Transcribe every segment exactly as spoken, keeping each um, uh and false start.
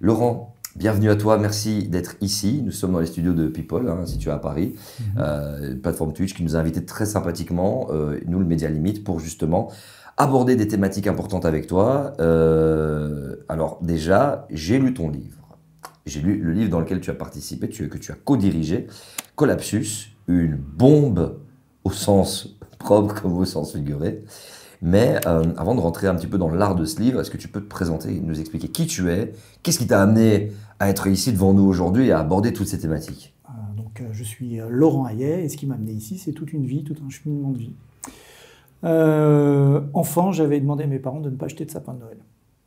Laurent, bienvenue à toi, merci d'être ici. Nous sommes dans les studios de People, hein, situés à Paris, mm-hmm. euh, plateforme Twitch qui nous a invités très sympathiquement, euh, nous le Média Limite, pour justement aborder des thématiques importantes avec toi. Euh, alors déjà, j'ai lu ton livre. J'ai lu le livre dans lequel tu as participé, tu, que tu as co-dirigé, Collapsus, une bombe au sens propre comme au sens figuré. Mais euh, avant de rentrer un petit peu dans l'art de ce livre, est-ce que tu peux te présenter et nous expliquer qui tu es, qu'est-ce qui t'a amené à être ici devant nous aujourd'hui et à aborder toutes ces thématiques? euh, Donc, euh, je suis Laurent Hayet et ce qui m'a amené ici, c'est toute une vie, tout un cheminement de vie. Euh, enfant, j'avais demandé à mes parents de ne pas acheter de sapin de Noël.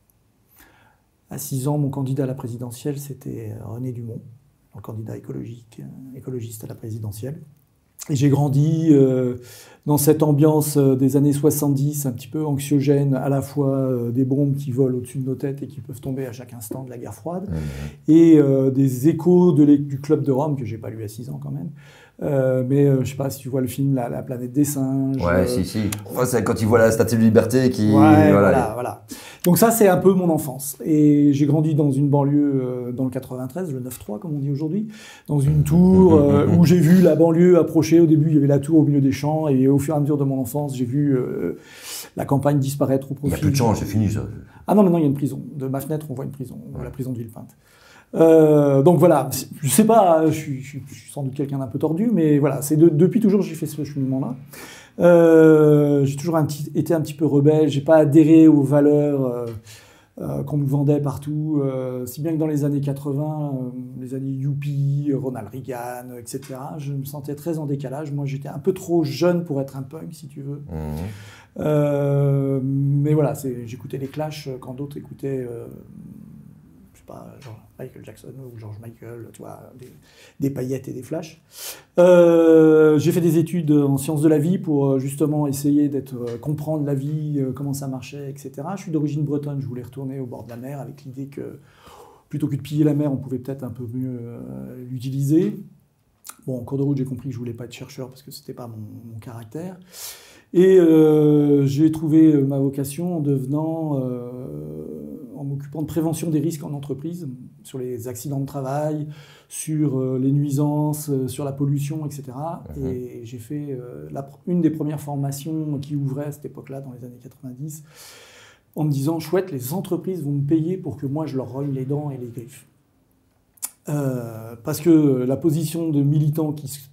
À six ans, mon candidat à la présidentielle, c'était René Dumont, le candidat écologique, écologiste à la présidentielle. Et j'ai grandi euh, dans cette ambiance euh, des années soixante-dix, un petit peu anxiogène, à la fois euh, des bombes qui volent au-dessus de nos têtes et qui peuvent tomber à chaque instant de la guerre froide, mmh. et euh, des échos de du Club de Rome, que j'ai pas lu à six ans quand même. Euh, mais euh, je sais pas si tu vois le film La, la planète des singes. Ouais, euh... si, si. Enfin, c'est quand il voit la Statue de Liberté qui... Ouais, voilà, voilà, voilà. Donc ça, c'est un peu mon enfance. Et j'ai grandi dans une banlieue, euh, dans le quatre-vingt-treize, le neuf trois, comme on dit aujourd'hui, dans une tour euh, où j'ai vu la banlieue approcher. Au début, il y avait la tour au milieu des champs, et au fur et à mesure de mon enfance, j'ai vu euh, la campagne disparaître au profit. Il n'y a plus de champs, c'est fini, ça. Ah non, maintenant, il y a une prison. De ma fenêtre, on voit une prison, ouais. La prison de Villepinte. Euh, donc voilà, je sais pas, je suis, je suis, je suis sans doute quelqu'un d'un peu tordu, mais voilà, c'est de, depuis toujours j'ai fait ce cheminement-là. Euh, j'ai toujours un petit, été un petit peu rebelle, j'ai pas adhéré aux valeurs euh, euh, qu'on nous vendait partout, euh, si bien que dans les années quatre-vingts, euh, les années Youpi, Ronald Reagan, et cetera, je me sentais très en décalage. Moi, j'étais un peu trop jeune pour être un punk, si tu veux. Mmh. Euh, mais voilà, j'écoutais les Clash quand d'autres écoutaient... Euh, pas genre Michael Jackson ou George Michael, tu vois, des, des paillettes et des flashs. Euh, j'ai fait des études en sciences de la vie pour justement essayer d'être, euh, comprendre la vie, euh, comment ça marchait, et cetera. Je suis d'origine bretonne, je voulais retourner au bord de la mer avec l'idée que plutôt que de piller la mer, on pouvait peut-être un peu mieux euh, l'utiliser. Bon, en cours de route, j'ai compris que je voulais pas être chercheur parce que c'était pas mon, mon caractère. Et euh, j'ai trouvé ma vocation en devenant, euh, en m'occupant de prévention des risques en entreprise, sur les accidents de travail, sur euh, les nuisances, euh, sur la pollution, et cetera. Mmh. Et j'ai fait euh, la, une des premières formations qui ouvrait à cette époque-là, dans les années quatre-vingt-dix, en me disant, chouette, les entreprises vont me payer pour que moi je leur rogne les dents et les griffes. Euh, parce que la position de militant qui se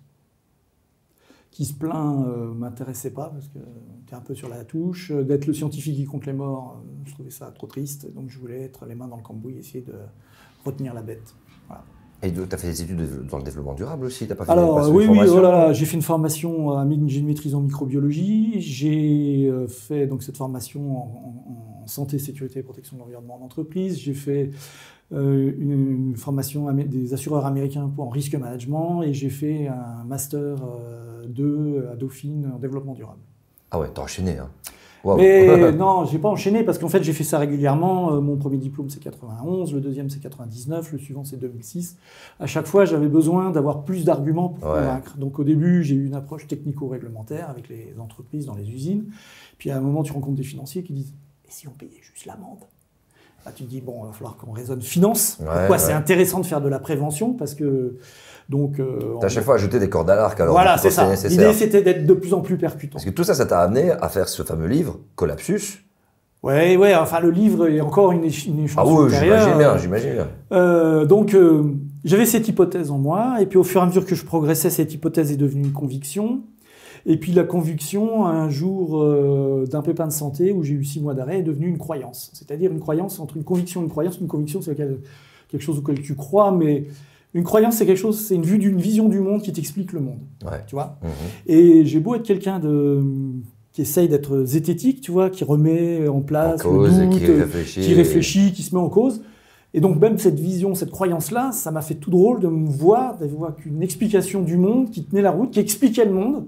qui se plaint, euh, m'intéressait pas, parce que t'es un peu sur la touche. D'être le scientifique qui compte les morts, euh, je trouvais ça trop triste, donc je voulais être les mains dans le cambouis, essayer de retenir la bête. Voilà. Et tu as fait des études dans le développement durable aussi, t'as pas fait Alors, oui, oui, voilà, j'ai fait une formation, j'ai une maîtrise en microbiologie, j'ai fait donc cette formation en, en santé, sécurité et protection de l'environnement en entreprise, j'ai fait Euh, une, une formation des assureurs américains pour, en risque management, et j'ai fait un master euh, deux à Dauphine en développement durable. Ah ouais, t'as enchaîné, hein. Wow. Mais non, j'ai pas enchaîné parce qu'en fait j'ai fait ça régulièrement. Euh, mon premier diplôme c'est quatre-vingt-onze, le deuxième c'est quatre-vingt-dix-neuf, le suivant c'est deux mille six. À chaque fois j'avais besoin d'avoir plus d'arguments pour ouais. convaincre. Donc au début j'ai eu une approche technico-réglementaire avec les entreprises dans les usines. Puis à un moment tu rencontres des financiers qui disent « Et si on payait juste l'amende ?» Là, tu te dis, bon, il va falloir qu'on raisonne finance. Ouais, Pourquoi ouais. c'est intéressant de faire de la prévention? Parce que, donc... Euh, tu as à chaque fois ajouté des cordes à l'arc, alors. Voilà, c'est ça. L'idée, c'était d'être de plus en plus percutant. Parce que tout ça, ça t'a amené à faire ce fameux livre, Collapsus. Ouais, ouais, enfin, le livre est encore une, une échelon Ah oui, supérieur. j'imagine bien, j'imagine bien. Euh, donc, euh, j'avais cette hypothèse en moi, et puis au fur et à mesure que je progressais, cette hypothèse est devenue une conviction. Et puis la conviction, un jour euh, d'un pépin de santé où j'ai eu six mois d'arrêt, est devenue une croyance. C'est-à-dire une croyance entre une conviction et une croyance. Une conviction, c'est quelque chose auquel tu crois, mais une croyance, c'est quelque chose, c'est une vue d'une vision du monde qui t'explique le monde. Ouais. Tu vois. Mmh. Et j'ai beau être quelqu'un de qui essaye d'être zététique, tu vois, qui remet en place en cause, le doute, qui réfléchit, qui réfléchit, qui se met en cause. Et donc même cette vision, cette croyance-là, ça m'a fait tout drôle de me voir, de voir qu'une explication du monde qui tenait la route, qui expliquait le monde.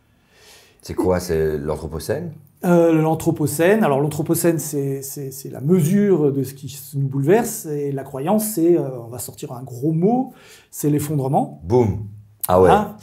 C'est quoi? C'est l'Anthropocène? euh, L'Anthropocène. Alors l'Anthropocène, c'est la mesure de ce qui nous bouleverse. Et la croyance, c'est, euh, on va sortir un gros mot, c'est l'effondrement. Boum. Ah ouais. Hein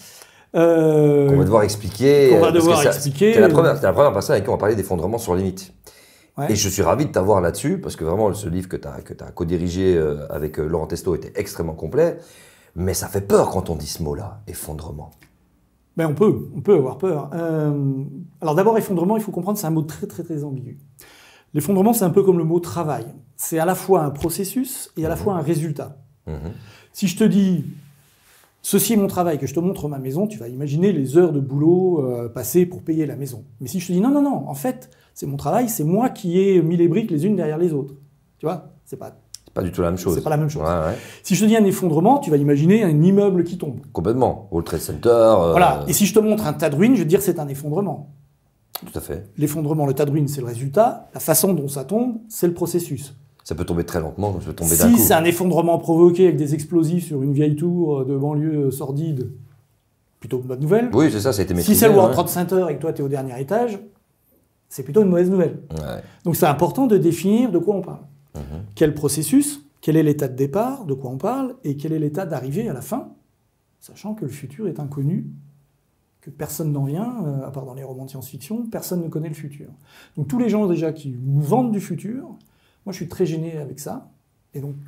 euh, on va devoir expliquer. On va devoir expliquer. C'est la, la première personne avec qui on va parler d'effondrement sur limite. Ouais. Et je suis ravi de t'avoir là-dessus, parce que vraiment, ce livre que tu as, que tu as co-dirigé euh, avec euh, Laurent Testo était extrêmement complet. Mais ça fait peur quand on dit ce mot-là, effondrement. Ben on peut, on peut avoir peur. Euh, alors d'abord, effondrement, il faut comprendre, c'est un mot très très très ambigu. L'effondrement, c'est un peu comme le mot travail. C'est à la fois un processus et à la mmh. fois un résultat. Mmh. Si je te dis, ceci est mon travail, que je te montre ma maison, tu vas imaginer les heures de boulot euh, passées pour payer la maison. Mais si je te dis, non, non, non, en fait, c'est mon travail, c'est moi qui ai mis les briques les unes derrière les autres. Tu vois, c'est pas... C'est pas du tout la même chose. C'est pas la même chose. Ouais, ouais. Si je te dis un effondrement, tu vas imaginer un immeuble qui tombe. Complètement. World Trade Center. Euh... Voilà. Et si je te montre un tas de ruines, je vais te dire c'est un effondrement. Tout à fait. L'effondrement, le tas de ruines, c'est le résultat. La façon dont ça tombe, c'est le processus. Ça peut tomber très lentement, ça peut tomber d'un coup. Si c'est un effondrement provoqué avec des explosifs sur une vieille tour de banlieue sordide, plutôt une bonne nouvelle. Oui, c'est ça, ça a été maîtrisé. Si c'est le World ouais. Trade Center et que toi, tu es au dernier étage, c'est plutôt une mauvaise nouvelle. Ouais. Donc c'est important de définir de quoi on parle. Mm-hmm. Quel processus ? Quel est l'état de départ, de quoi on parle, et quel est l'état d'arrivée à la fin, sachant que le futur est inconnu, que personne n'en vient, euh, à part dans les romans de science-fiction, personne ne connaît le futur. Donc tous les gens déjà qui nous vendent du futur, moi je suis très gêné avec ça, et donc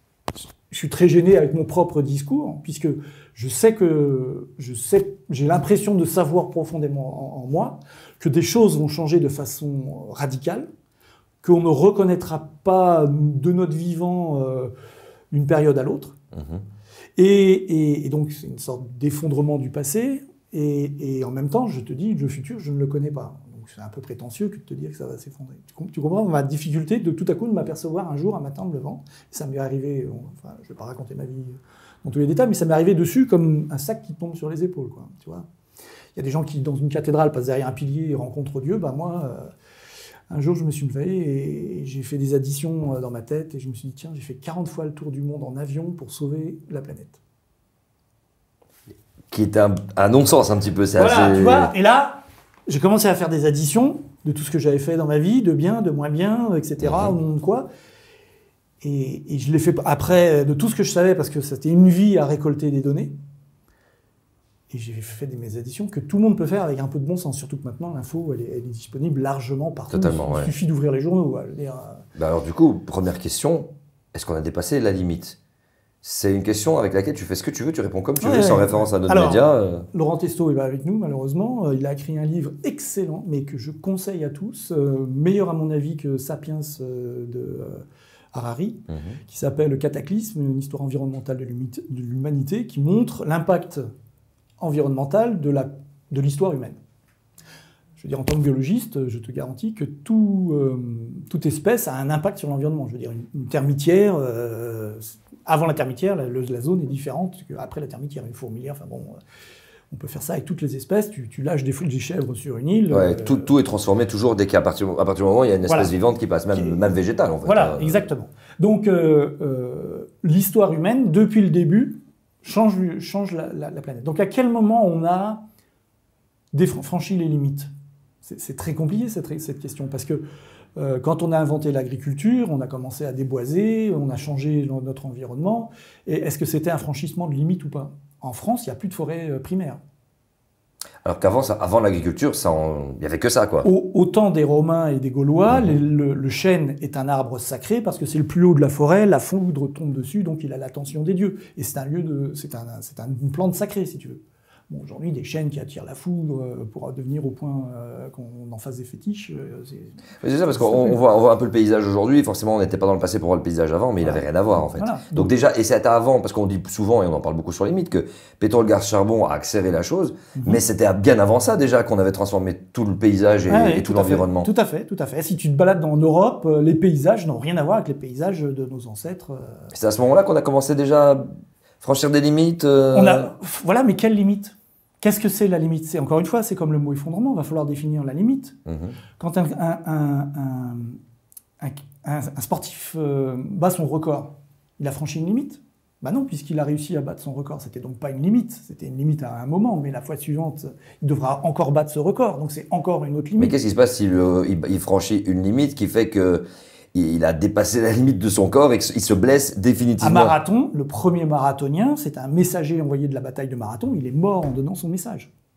je suis très gêné avec mon propre discours, puisque je sais que, je sais, j'ai l'impression de savoir profondément en, en moi que des choses vont changer de façon radicale, qu'on ne reconnaîtra pas de notre vivant euh, une période à l'autre. Mmh. Et, et, et donc, c'est une sorte d'effondrement du passé. Et, et en même temps, je te dis, le futur, je ne le connais pas. Donc, c'est un peu prétentieux que de te dire que ça va s'effondrer. Tu, tu comprends ma difficulté de tout à coup de m'apercevoir un jour, un matin, en me levant. Ça m'est arrivé, bon, enfin, je ne vais pas raconter ma vie dans tous les détails, mais ça m'est arrivé dessus comme un sac qui tombe sur les épaules, quoi, tu vois. Il y a des gens qui, dans une cathédrale, passent derrière un pilier et rencontrent Dieu. Ben moi... Euh, Un jour, je me suis levé et j'ai fait des additions dans ma tête et je me suis dit, tiens, j'ai fait quarante fois le tour du monde en avion pour sauver la planète. Qui est un, un non-sens un petit peu, c'est voilà, assez... tu vois, et là, j'ai commencé à faire des additions de tout ce que j'avais fait dans ma vie, de bien, de moins bien, et cetera, mmh. au nom de quoi. Et, et je l'ai fait après de tout ce que je savais parce que c'était une vie à récolter des données. Et j'ai fait des mes additions que tout le monde peut faire avec un peu de bon sens, surtout que maintenant l'info elle est, elle est disponible largement partout. Totalement, il ouais. suffit d'ouvrir les journaux. Dire... Bah alors du coup, première question, est-ce qu'on a dépassé la limite ? C'est une question avec laquelle tu fais ce que tu veux, tu réponds comme tu ouais, veux, sans ouais, référence à notre alors, média. Euh... Laurent Testo est avec nous, malheureusement. Il a écrit un livre excellent, mais que je conseille à tous, euh, meilleur à mon avis que Sapiens euh, de euh, Harari, mm-hmm. qui s'appelle Cataclysme, une histoire environnementale de l'humanité, qui montre l'impact environnementale de, la, de l'histoire humaine. Je veux dire, en tant que biologiste, je te garantis que tout, euh, toute espèce a un impact sur l'environnement. Je veux dire, une, une termitière, euh, avant la termitière, la, la zone est différente qu'après la termitière. Une fourmilière, enfin bon, on peut faire ça avec toutes les espèces. Tu, tu lâches des, des chèvres sur une île. Ouais, euh, tout, tout est transformé toujours dès qu'à partir, à partir du moment où il y a une espèce voilà. vivante qui passe, même, qui, même végétale en fait. Voilà, euh, exactement. Donc, euh, euh, l'histoire humaine, depuis le début, change, change la, la, la planète. Donc à quel moment on a franchi les limites ? c'est, c'est très compliqué cette, cette question, parce que euh, quand on a inventé l'agriculture, on a commencé à déboiser, on a changé notre environnement, et est-ce que c'était un franchissement de limite ou pas ? En France, il n'y a plus de forêt euh, primaire. Alors qu'avant, ça, avant l'agriculture, ça il n'y avait que ça, quoi. Au, au temps des Romains et des Gaulois, mmh. les, le, le chêne est un arbre sacré parce que c'est le plus haut de la forêt, la foudre tombe dessus, donc il a l'attention des dieux. Et c'est un lieu de, c'est un, c'est un, une plante sacrée, si tu veux. Bon, aujourd'hui, des chênes qui attirent la foudre euh, pour devenir au point euh, qu'on en fasse des fétiches. Euh, c'est... c'est ça, parce qu'on on voit, on voit un peu le paysage aujourd'hui. Forcément, on n'était pas dans le passé pour voir le paysage avant, mais voilà. Il n'avait rien à voir, en fait. Voilà. Donc, Donc déjà, et c'était avant, parce qu'on dit souvent, et on en parle beaucoup sur les mythes, que pétrole, gaz, charbon a accéléré la chose, mm-hmm. mais c'était bien avant ça, déjà, qu'on avait transformé tout le paysage et, ouais, et tout, tout l'environnement. Fait, tout à fait, tout à fait. Si tu te balades en Europe, les paysages n'ont rien à voir avec les paysages de nos ancêtres. C'est à ce moment-là qu'on a commencé déjà à franchir des limites euh... on a... Voilà, mais quelles limites ? Qu'est-ce que c'est la limite ? C'est, encore une fois, c'est comme le mot effondrement, il va falloir définir la limite. Mmh. Quand un, un, un, un, un, un sportif euh, bat son record, il a franchi une limite ? Ben non, puisqu'il a réussi à battre son record. C'était donc pas une limite, c'était une limite à un moment, mais la fois suivante, il devra encore battre ce record, donc c'est encore une autre limite. Mais qu'est-ce qui se passe s'il il, il franchit une limite qui fait que il a dépassé la limite de son corps et qu'il se blesse définitivement? Un marathon, le premier marathonien, c'est un messager envoyé de la bataille de Marathon, il est mort en donnant son message.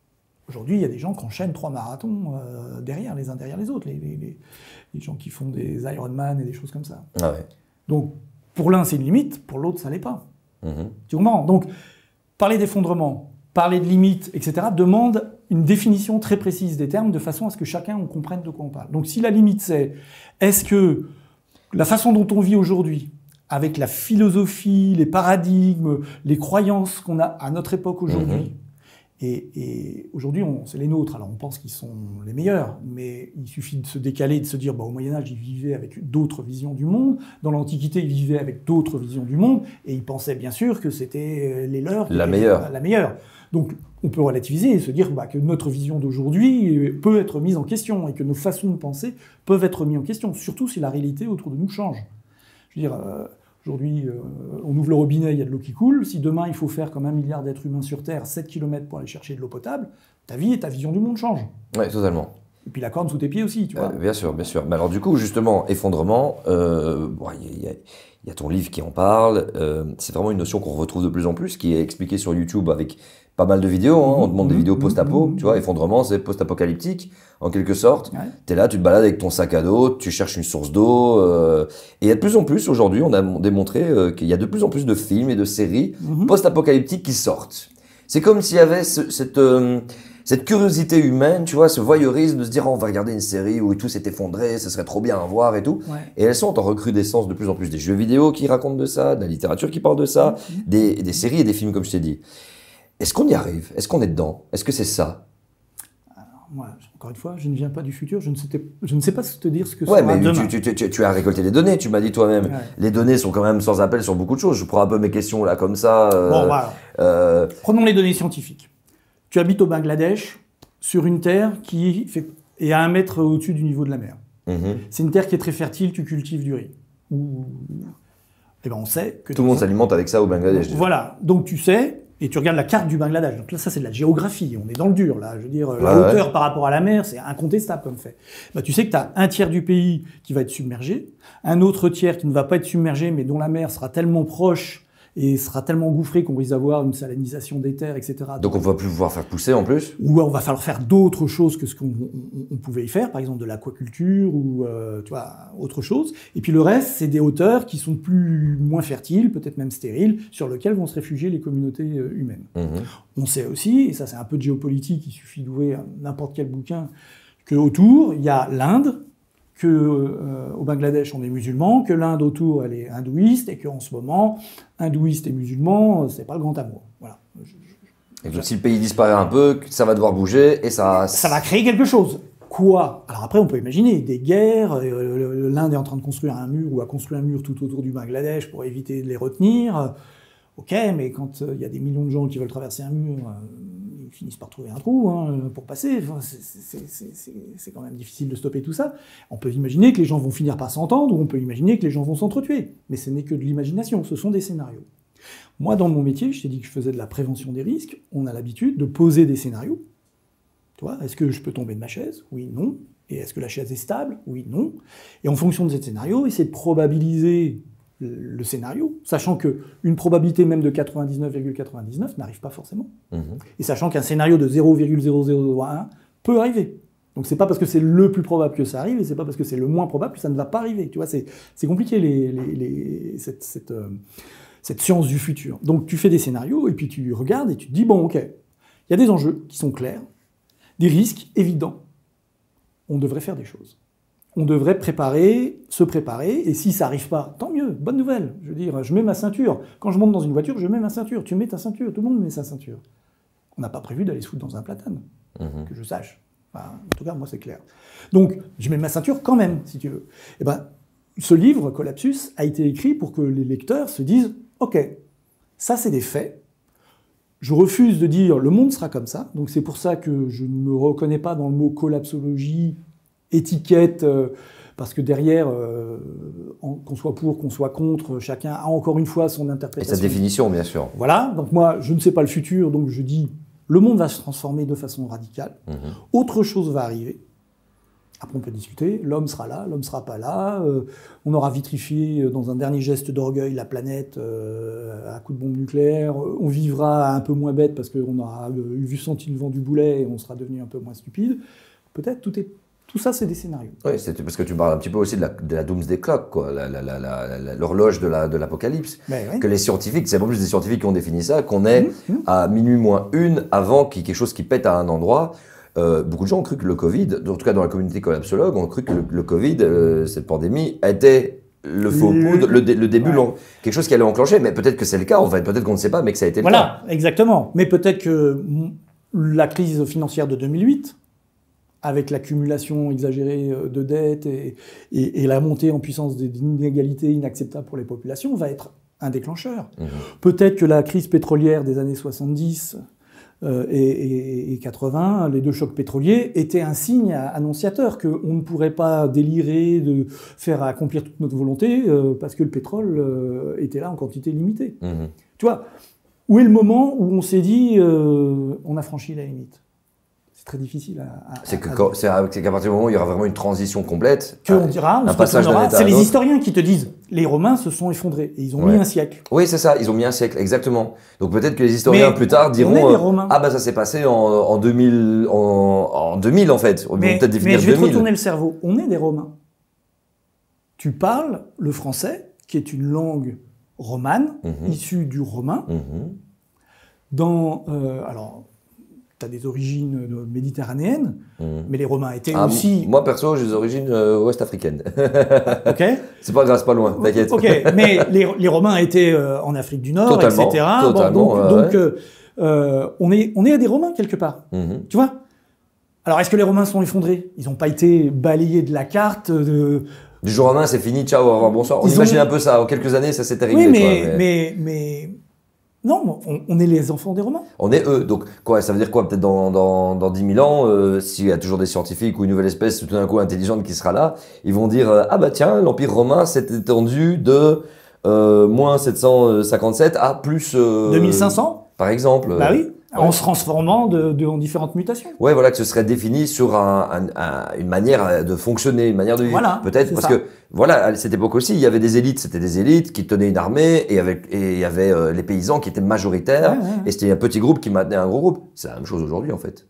Aujourd'hui, il y a des gens qui enchaînent trois marathons euh, derrière, les uns derrière les autres, les, les, les, les gens qui font des Ironman et des choses comme ça. Ah ouais. Donc, pour l'un, c'est une limite, pour l'autre, ça l'est pas. Mmh. Tu comprends? Donc, parler d'effondrement, parler de limite, et cetera, demande une définition très précise des termes de façon à ce que chacun on comprenne de quoi on parle. Donc, si la limite, c'est est-ce que la façon dont on vit aujourd'hui, avec la philosophie, les paradigmes, les croyances qu'on a à notre époque aujourd'hui, mmh. Et, et aujourd'hui, c'est les nôtres. Alors, on pense qu'ils sont les meilleurs, mais il suffit de se décaler, de se dire, bah, au Moyen-Âge, ils vivaient avec d'autres visions du monde. Dans l'Antiquité, ils vivaient avec d'autres visions du monde. Et ils pensaient, bien sûr, que c'était les leurs. La meilleure. La, la meilleure. Donc, on peut relativiser et se dire bah, que notre vision d'aujourd'hui peut être mise en question et que nos façons de penser peuvent être mises en question, surtout si la réalité autour de nous change. Je veux dire... Euh, Aujourd'hui, euh, on ouvre le robinet, il y a de l'eau qui coule. Si demain, il faut faire comme un milliard d'êtres humains sur Terre, sept kilomètres pour aller chercher de l'eau potable, ta vie et ta vision du monde changent. Oui, totalement. Et puis la corne sous tes pieds aussi, tu vois. Euh, bien sûr, bien sûr. Mais alors du coup, justement, effondrement, euh, bon, il y, y a ton livre qui en parle. Euh, c'est vraiment une notion qu'on retrouve de plus en plus, qui est expliquée sur YouTube avec pas mal de vidéos. Hein. On demande des vidéos post-apo. Tu vois, effondrement, c'est post-apocalyptique, en quelque sorte. Ouais. Tu es là, tu te balades avec ton sac à dos, tu cherches une source d'eau. Euh, et il y a de plus en plus, aujourd'hui, on a démontré euh, qu'il y a de plus en plus de films et de séries mm-hmm. post-apocalyptiques qui sortent. C'est comme s'il y avait ce, cette... Euh, Cette curiosité humaine, tu vois, ce voyeurisme de se dire oh, on va regarder une série où tout s'est effondré, ce serait trop bien à voir et tout. Ouais. Et elles sont en recrudescence de plus en plus des jeux vidéo qui racontent de ça, de la littérature qui parle de ça, mmh. des, des séries et des films comme je t'ai dit. Est-ce qu'on y arrive? Est-ce qu'on est dedans? Est-ce que c'est ça? Alors, moi, encore une fois, je ne viens pas du futur, je ne sais, je ne sais pas te dire ce que ouais, sera mais demain. Tu, tu, tu, tu as récolté les données, tu m'as dit toi-même. Ouais. Les données sont quand même sans appel sur beaucoup de choses. Je prends un peu mes questions là comme ça. Euh, bon, voilà. Euh... Prenons les données scientifiques. Tu habites au Bangladesh, sur une terre qui fait, est à un mètre au-dessus du niveau de la mer. Mmh. C'est une terre qui est très fertile, tu cultives du riz. Ou... Eh ben on sait que... Tout le monde s'alimente avec ça au Bangladesh. Voilà, donc tu sais, et tu regardes la carte du Bangladesh. Donc là, ça c'est de la géographie, on est dans le dur là. Je veux dire, ouais, la hauteur ouais. par rapport à la mer, c'est incontestable comme fait. Ben, tu sais que tu as un tiers du pays qui va être submergé, un autre tiers qui ne va pas être submergé, mais dont la mer sera tellement proche et sera tellement gouffré qu'on risque d'avoir une salinisation des terres, et cetera. Donc on va plus pouvoir faire pousser en plus? Ou on va falloir faire d'autres choses que ce qu'on on, on pouvait y faire, par exemple de l'aquaculture ou euh, tu vois, autre chose. Et puis le reste, c'est des hauteurs qui sont plus moins fertiles, peut-être même stériles, sur lesquelles vont se réfugier les communautés euh, humaines. Mmh. On sait aussi, et ça c'est un peu de géopolitique, il suffit d'ouvrir n'importe quel bouquin, qu'autour, il y a l'Inde, que euh, au Bangladesh on est musulman, que l'Inde autour elle est hindouiste et qu'en ce moment hindouiste et musulman c'est pas le grand amour. Voilà. Je, je, et donc si le pays disparaît un peu, ça va devoir bouger et ça. Ça va créer quelque chose. Quoi? Alors après on peut imaginer des guerres. Euh, L'Inde est en train de construire un mur ou a construit un mur tout autour du Bangladesh pour éviter de les retenir. Ok, mais quand il euh, y a des millions de gens qui veulent traverser un mur. Euh, Ils finissent par trouver un trou hein, pour passer. Enfin, c'est quand même difficile de stopper tout ça. On peut imaginer que les gens vont finir par s'entendre, ou on peut imaginer que les gens vont s'entretuer. Mais ce n'est que de l'imagination, ce sont des scénarios. Moi, dans mon métier, je t'ai dit que je faisais de la prévention des risques. On a l'habitude de poser des scénarios. Tu vois, est-ce que je peux tomber de ma chaise? Oui, non. Et est-ce que la chaise est stable? Oui, non. Et en fonction de ces scénarios, essayer de probabiliser le scénario, sachant qu'une probabilité même de quatre-vingt-dix-neuf virgule quatre-vingt-dix-neuf n'arrive pas forcément. Mmh. Et sachant qu'un scénario de zéro virgule zéro zéro zéro un peut arriver. Donc c'est pas parce que c'est le plus probable que ça arrive, et c'est pas parce que c'est le moins probable que ça ne va pas arriver. Tu vois, c'est compliqué les, les, les, cette, cette, euh, cette science du futur. Donc tu fais des scénarios, et puis tu regardes, et tu te dis, bon ok, il y a des enjeux qui sont clairs, des risques évidents. On devrait faire des choses. On devrait préparer, se préparer, et si ça n'arrive pas, tant mieux, bonne nouvelle. Je veux dire, je mets ma ceinture. Quand je monte dans une voiture, je mets ma ceinture. Tu mets ta ceinture, tout le monde met sa ceinture. On n'a pas prévu d'aller se foutre dans un platane, mmh. que je sache. Enfin, en tout cas, moi, c'est clair. Donc, je mets ma ceinture quand même, si tu veux. Et ben, ce livre, Collapsus, a été écrit pour que les lecteurs se disent « Ok, ça, c'est des faits. Je refuse de dire « le monde sera comme ça ». Donc, c'est pour ça que je ne me reconnais pas dans le mot « collapsologie », étiquette, euh, parce que derrière, euh, qu'on soit pour, qu'on soit contre, chacun a encore une fois son interprétation. Et sa définition, bien sûr. Voilà, donc moi, je ne sais pas le futur, donc je dis, le monde va se transformer de façon radicale, mmh. autre chose va arriver, Après, on peut discuter. L'homme sera là, l'homme sera pas là. Euh, on aura vitrifié, euh, dans un dernier geste d'orgueil, la planète euh, à coup de bombe nucléaire. On vivra un peu moins bête parce qu'on aura euh, vu senti le vent du boulet et on sera devenu un peu moins stupide. Peut-être, tout, est, tout ça, c'est des scénarios. Oui, c'est parce que tu parles un petit peu aussi de la, de la doomsday clock, quoi, la, la, la, la, la, l'horloge de, la, de l'apocalypse. Ben oui. Que les scientifiques, c'est pas plus des scientifiques qui ont défini ça, qu'on est Mmh, mmh. à minuit moins une avant qu'il y ait quelque chose qui pète à un endroit. Euh, beaucoup de gens ont cru que le Covid, en tout cas dans la communauté collapsologue, ont cru que le, le Covid, euh, cette pandémie, était le faux Le- poudre, le, dé- le début, Ouais. long, quelque chose qui allait enclencher. Mais peut-être que c'est le cas, en fait, peut-être qu'on ne sait pas, mais que ça a été le cas. Voilà, exactement. Mais peut-être que mm, la crise financière de deux mille huit, avec l'accumulation exagérée euh, de dettes et, et- et la montée en puissance des inégalités inacceptables pour les populations, va être un déclencheur. Mhm. Peut-être que la crise pétrolière des années soixante-dix euh, et, et- et quatre-vingts, les deux chocs pétroliers, étaient un signe annonciateur qu'on ne pourrait pas délirer de faire accomplir toute notre volonté euh, parce que le pétrole euh, était là en quantité limitée. Mhm. Tu vois, où est le moment où on s'est dit euh, on a franchi la limite? C'est très difficile à. à- C'est que à- quand- c'est à- c'est qu'à partir du moment où il y aura vraiment une transition complète. que un- on dira, on un se passage d'un retournera. état à C'est les l'autre. historiens qui te disent les Romains se sont effondrés et ils ont Ouais. mis un siècle. Oui, c'est ça, ils ont mis un siècle, exactement. Donc peut-être que les historiens Mais plus tard on diront est des euh, Romains. ah bah ça s'est passé en, en deux mille, en, en deux mille en fait. Ils vont Mais, peut-être mais définir je vais te deux mille. retourner le cerveau. On est des Romains. Tu parles le français, qui est une langue romane, Mhm. issue du romain, Mhm. dans euh, alors. Tu as des origines euh, méditerranéennes, Mhm. mais les Romains étaient Ah, aussi. Moi perso, j'ai des origines euh, ouest-africaines. Ok. C'est pas grave, c'est pas loin, t'inquiète. Ok, mais les, les Romains étaient euh, en Afrique du Nord, Totalement, et cetera. Bon, totalement, donc, ouais, donc ouais. euh, euh, on est on est des Romains quelque part, Mhm. tu vois. Alors est-ce que les Romains sont effondrés? Ils n'ont pas été balayés de la carte. De... Du jour au lendemain, c'est fini, ciao, au revoir, bonsoir. On Ils imagine ont- un peu ça. En quelques années, ça s'était réglé. Oui, mais, quoi, mais... mais mais non, on, on est les enfants des Romains. On est eux. Donc, quoi, ça veut dire quoi? Peut-être dans, dans, dans dix mille ans, euh, s'il y a toujours des scientifiques ou une nouvelle espèce tout d'un coup intelligente qui sera là, ils vont dire euh, ah bah tiens, l'Empire romain s'est étendu de euh, moins sept cent cinquante-sept à plus. Euh, deux mille cinq cents. Par exemple. Bah oui, ouais. en se transformant de, de, en différentes mutations. Ouais, voilà, que ce serait défini sur un, un, un- une manière de fonctionner, une manière de vivre. Voilà, Peut-être c'est parce ça. que, voilà, à cette époque aussi, il y avait des élites, c'était des élites qui tenaient une armée et avec, et il y avait euh, les paysans qui étaient majoritaires Ouais, ouais, ouais. et c'était un petit groupe qui maintenait un gros groupe. C'est la même chose aujourd'hui, en fait.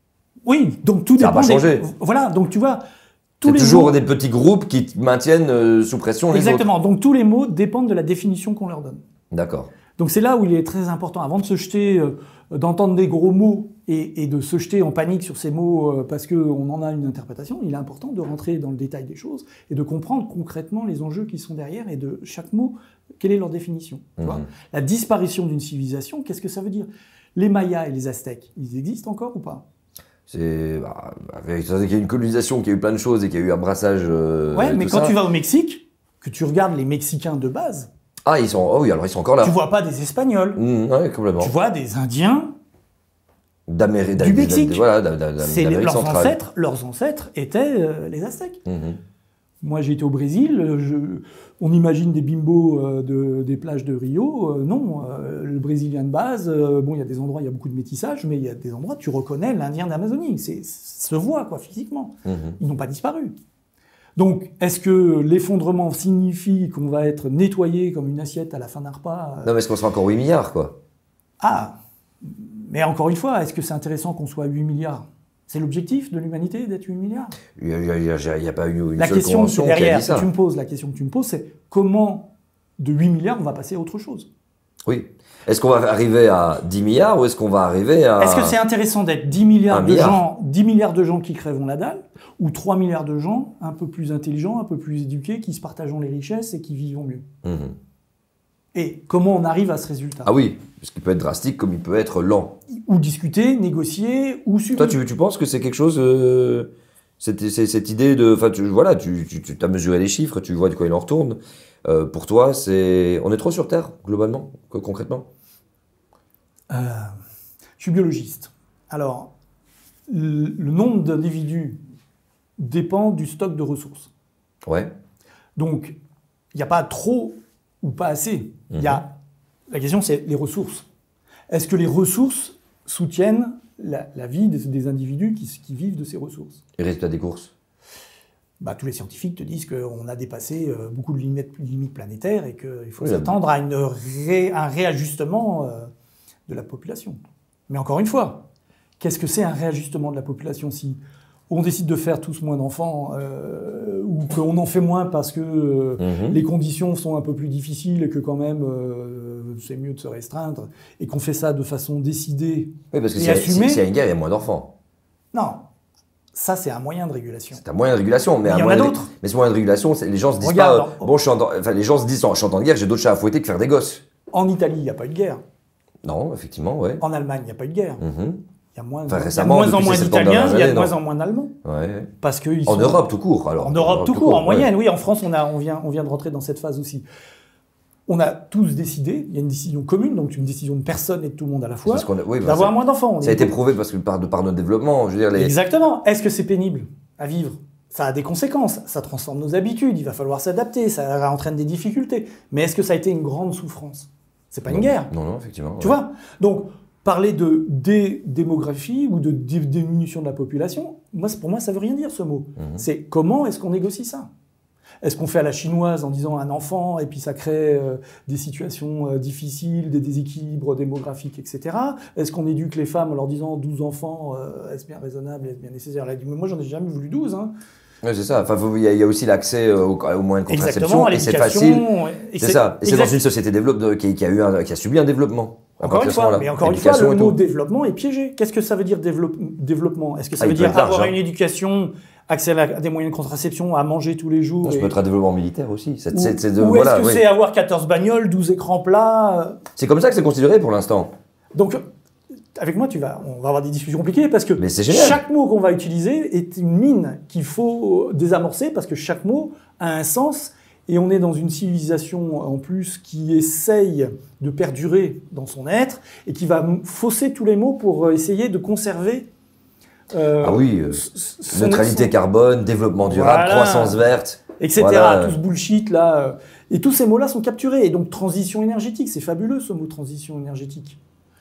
Oui, donc tout Ça a dépend. pas des- changé. Voilà, donc tu vois, tous C'est les toujours mots- des petits groupes qui te maintiennent euh, sous pression les autres. Exactement. Donc tous les mots dépendent de la définition qu'on leur donne. D'accord. Donc c'est là où il est très important, avant de se jeter, euh, d'entendre des gros mots et, et de se jeter en panique sur ces mots euh, parce qu'on en a une interprétation, il est important de rentrer dans le détail des choses et de comprendre concrètement les enjeux qui sont derrière et de chaque mot, quelle est leur définition. Tu vois. Mhm. La disparition d'une civilisation, qu'est-ce que ça veut dire? Les Mayas et les Aztèques, ils existent encore ou pas? C'est, bah, avec, ça veut dire qu'il y a une colonisation, qu'il y a eu plein de choses et qu'il y a eu un brassage. Euh, Ouais, et mais tout quand ça. tu vas au Mexique, que tu regardes les Mexicains de base, Ah, ils sont, oh oui, alors ils sont encore là. tu vois pas des Espagnols, Mmh, ouais, complètement. tu vois des Indiens. D'Amérique, Du Mexique. Voilà, d'Am- d'Am- C'est d'Amérique leurs centrale. ancêtres, leurs ancêtres étaient euh, les Aztèques. Mhm. Moi, j'ai été au Brésil. Je, on imagine des bimbos euh, de, des plages de Rio. Euh, non, euh, le Brésilien de base. euh, bon, il y a des endroits, il y a beaucoup de métissage, mais il y a des endroits, tu reconnais l'Indien d'Amazonie. C'est, ça se voit, quoi, physiquement. Mhm. Ils n'ont pas disparu. Donc, est-ce que l'effondrement signifie qu'on va être nettoyé comme une assiette à la fin d'un repas? Non, mais est-ce qu'on sera encore huit milliards, quoi? Ah, mais encore une fois, est-ce que c'est intéressant qu'on soit huit milliards? C'est l'objectif de l'humanité d'être huit milliards? Il n'y a, il y a- il y a pas eu une La seule question convention qui a derrière dit que ça. tu me poses, la question que tu me poses, c'est comment de huit milliards on va passer à autre chose? Oui. Est-ce qu'on va arriver à dix milliards ou est-ce qu'on va arriver à... Est-ce que c'est intéressant d'être dix milliards Un de milliard. gens, dix milliards de gens qui crèvent la dalle, ou trois milliards de gens un peu plus intelligents, un peu plus éduqués, qui se partagent les richesses et qui vivent mieux? Mhm. Et comment on arrive à ce résultat? Ah oui, ce qui peut être drastique comme il peut être lent. Ou discuter, négocier, ou subir. Toi, tu, tu penses que c'est quelque chose... euh, cette, c'est- cette idée de... Enfin, tu, voilà, tu, tu, tu as mesuré les chiffres, tu vois de quoi il en retourne. Euh, pour toi, c'est... On est trop sur Terre, globalement, co- concrètement? Euh, je suis biologiste. Alors, le, le nombre d'individus dépend du stock de ressources. Ouais. Donc, il n'y a pas trop ou pas assez. Il y a, la question, c'est les ressources. Est-ce que les ressources soutiennent la, la vie des, des individus qui, qui vivent de ces ressources? Et résultat des courses? bah, tous les scientifiques te disent qu'on a dépassé euh, beaucoup de limites, limites planétaires et qu'il faut oui, s'attendre à une ré, un réajustement euh, de la population. Mais encore une fois, qu'est-ce que c'est un réajustement de la population si on décide de faire tous moins d'enfants euh, ou qu'on en fait moins parce que euh, mm-hmm. les conditions sont un peu plus difficiles et que quand même euh, c'est mieux de se restreindre et qu'on fait ça de façon décidée oui, parce que et si assumée. S'il y a une guerre, il y a moins d'enfants. Non. Ça, c'est un moyen de régulation. C'est un moyen de régulation, mais, mais il y un en moyen a de... d'autres. Mais ce moyen de régulation, les gens se disent Regarde, pas, euh, bon, je suis en... enfin, les gens se disent, je suis en temps de guerre, j'ai d'autres chats à fouetter que faire des gosses. En Italie, il n'y a pas eu de guerre. Non, effectivement, ouais. En Allemagne, il n'y a pas eu de guerre. Mm-hmm. Il y a moins, enfin, il y a récemment, moins en moins d'Italiens, il y a de non. moins en moins d'Allemands. Ouais. Parce que ils en sont... Europe tout court, alors. En Europe, en Europe tout, tout court, court, en moyenne, ouais. oui. En France, on, a, on, vient, on vient de rentrer dans cette phase aussi. On a tous décidé, il y a une décision commune, donc une décision de personne et de tout le monde à la fois, oui, d'avoir moins d'enfants. Ça a été prouvé parce que par, de, par notre développement, je veux dire... Les... Exactement. Est-ce que c'est pénible à vivre? Ça a des conséquences, ça transforme nos habitudes, il va falloir s'adapter, ça entraîne des difficultés. Mais est-ce que ça a été une grande souffrance? C'est pas non. une guerre. Non, non, effectivement. Tu ouais. vois? Donc, parler de dé-démographie ou de dé diminution de la population, moi, pour moi, ça veut rien dire ce mot. Mm-hmm. C'est comment est-ce qu'on négocie ça? Est-ce qu'on fait à la chinoise en disant un enfant et puis ça crée euh, des situations euh, difficiles, des déséquilibres démographiques, et cetera. Est-ce qu'on éduque les femmes en leur disant douze enfants, euh, est-ce bien raisonnable, est-ce bien nécessaire? Elle a dit, mais moi, j'en ai jamais voulu douze. Hein. Oui, c'est ça. Enfin, il y, y a aussi l'accès au, au moyen de contraception. À et c'est facile. C'est ça. Et c'est dans une société développe, qui, qui, a eu un, qui a subi un développement. Encore une fois, mais encore une fois, le mot développement est piégé. Qu'est-ce que ça veut dire développe, développement? Est-ce que ça ah, veut dire avoir une éducation, accès à des moyens de contraception, à manger tous les jours? Ça et... peut être un développement militaire aussi. C'est, ou c'est de, ou voilà, est-ce que oui. c'est avoir quatorze bagnoles, douze écrans plats? C'est comme ça que c'est considéré pour l'instant. Donc, avec moi, tu vas, on va avoir des discussions compliquées parce que chaque mot qu'on va utiliser est une mine qu'il faut désamorcer parce que chaque mot a un sens. Et on est dans une civilisation, en plus, qui essaye de perdurer dans son être et qui va fausser tous les mots pour essayer de conserver... Euh, ah oui, euh, son, neutralité son... carbone, développement durable, voilà, croissance verte... et cetera. Voilà. Tout ce bullshit, là. Et tous ces mots-là sont capturés. Et donc, transition énergétique, c'est fabuleux, ce mot transition énergétique.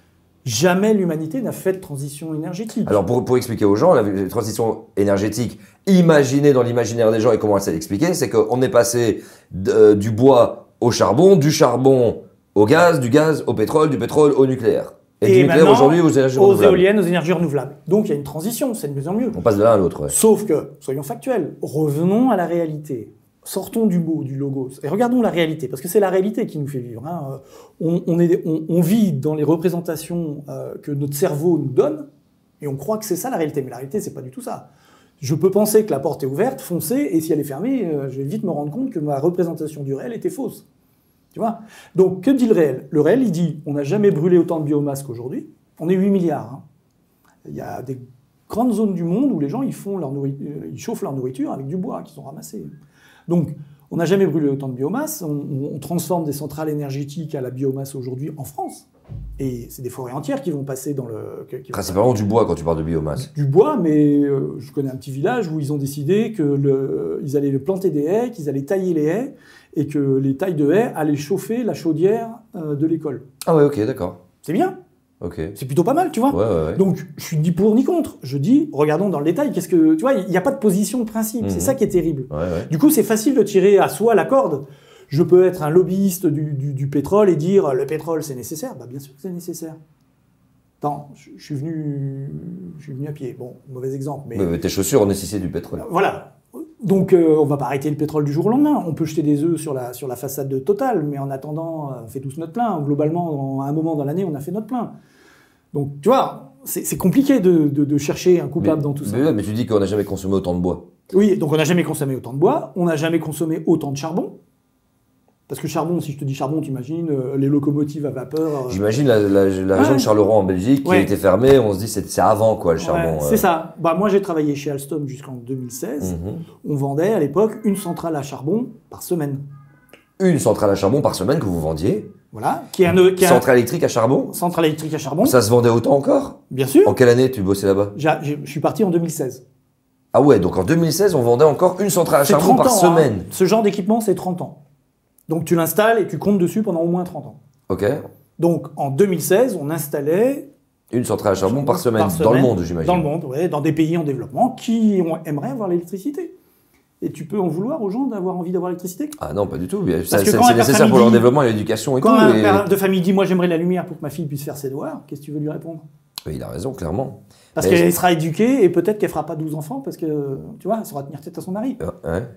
Jamais l'humanité n'a fait de transition énergétique. Alors, pour, pour expliquer aux gens, la transition énergétique, imaginée dans l'imaginaire des gens et comment elle s'est expliquée, c'est qu'on est passé de, euh, du bois au charbon, du charbon au gaz, du gaz au pétrole, du pétrole au nucléaire. Et, et du nucléaire aujourd'hui aux énergies aux renouvelables. Aux éoliennes, aux énergies renouvelables. Donc, il y a une transition, c'est de mieux en mieux. On passe de l'un à l'autre. Ouais. Sauf que, soyons factuels, revenons à la réalité. Sortons du mot, du logos, et regardons la réalité, parce que c'est la réalité qui nous fait vivre. Hein. On, on, est, on, on vit dans les représentations euh, que notre cerveau nous donne, et on croit que c'est ça la réalité, mais la réalité, c'est pas du tout ça. Je peux penser que la porte est ouverte, foncez, et si elle est fermée, euh, je vais vite me rendre compte que ma représentation du réel était fausse. Tu vois? Donc, que dit le réel? Le réel, il dit, on n'a jamais brûlé autant de biomasse qu'aujourd'hui, on est huit milliards. Hein. Il y a des grandes zones du monde où les gens, ils, font leur nourriture, ils chauffent leur nourriture avec du bois qu'ils ont ramassé. Donc, on n'a jamais brûlé autant de biomasse, on, on transforme des centrales énergétiques à la biomasse aujourd'hui en France. Et c'est des forêts entières qui vont passer dans le... Qui Principalement du bois quand tu parles de biomasse. Du bois, mais euh, je connais un petit village où ils ont décidé qu'ils allaient planter des haies, qu'ils allaient tailler les haies, et que les tailles de haies allaient chauffer la chaudière euh, de l'école. Ah ouais, ok, d'accord. C'est bien. Okay. C'est plutôt pas mal, tu vois. Ouais, ouais, ouais. Donc, je suis ni pour ni contre. Je dis, regardons dans le détail. Qu'est-ce que, tu vois, il n'y a pas de position de principe. Mmh. C'est ça qui est terrible. Ouais, ouais. Du coup, c'est facile de tirer à soi la corde. Je peux être un lobbyiste du, du, du pétrole et dire le pétrole c'est nécessaire. Bah bien sûr que c'est nécessaire. Attends, je, je suis venu, je suis venu à pied. Bon, mauvais exemple, mais. mais tes chaussures ont nécessité du pétrole. Voilà. Donc, euh, on va pas arrêter le pétrole du jour au lendemain. On peut jeter des œufs sur la, sur la façade de Total, mais en attendant, on fait tous notre plein. Globalement, à un moment dans l'année, on a fait notre plein. Donc, tu vois, c'est compliqué de, de, de chercher un coupable mais, dans tout ça. Mais, mais tu dis qu'on n'a jamais consommé autant de bois. Oui, donc on n'a jamais consommé autant de bois, on n'a jamais consommé autant de charbon. Parce que charbon, si je te dis charbon, tu imagines euh, les locomotives à vapeur. Euh... J'imagine la, la, la région ouais. de Charleroi en Belgique qui ouais. a été fermée, on se dit c'est avant quoi le charbon. Ouais, euh... C'est ça. Bah, moi j'ai travaillé chez Alstom jusqu'en deux mille seize. Mm-hmm. On vendait à l'époque une centrale à charbon par semaine. Une centrale à charbon par semaine que vous vendiez? Voilà. Qui est un, qui est centrale un... électrique à charbon? Centrale électrique à charbon. Ça se vendait autant encore? Bien sûr. En quelle année tu bossais là-bas? Je suis parti en deux mille seize. Ah ouais, donc en deux mille seize, on vendait encore une centrale à charbon par ans, semaine. Hein. Ce genre d'équipement, c'est trente ans. Donc tu l'installes et tu comptes dessus pendant au moins trente ans. Ok. Donc en deux mille seize, on installait... Une centrale à charbon par semaine, par semaine dans le monde, j'imagine. Dans le monde, oui, dans des pays en développement qui ont, aimeraient avoir l'électricité. Et tu peux en vouloir aux gens d'avoir envie d'avoir l'électricité? Ah non, pas du tout. C'est nécessaire pour leur développement et l'éducation et quand tout. Quand un et... père de famille dit « moi j'aimerais la lumière pour que ma fille puisse faire ses devoirs », qu'est-ce que tu veux lui répondre? Oui, il a raison, clairement. Parce qu'elle sera éduquée et peut-être qu'elle fera pas douze enfants parce que, tu vois, elle saura tenir tête à son mari. Euh, ouais.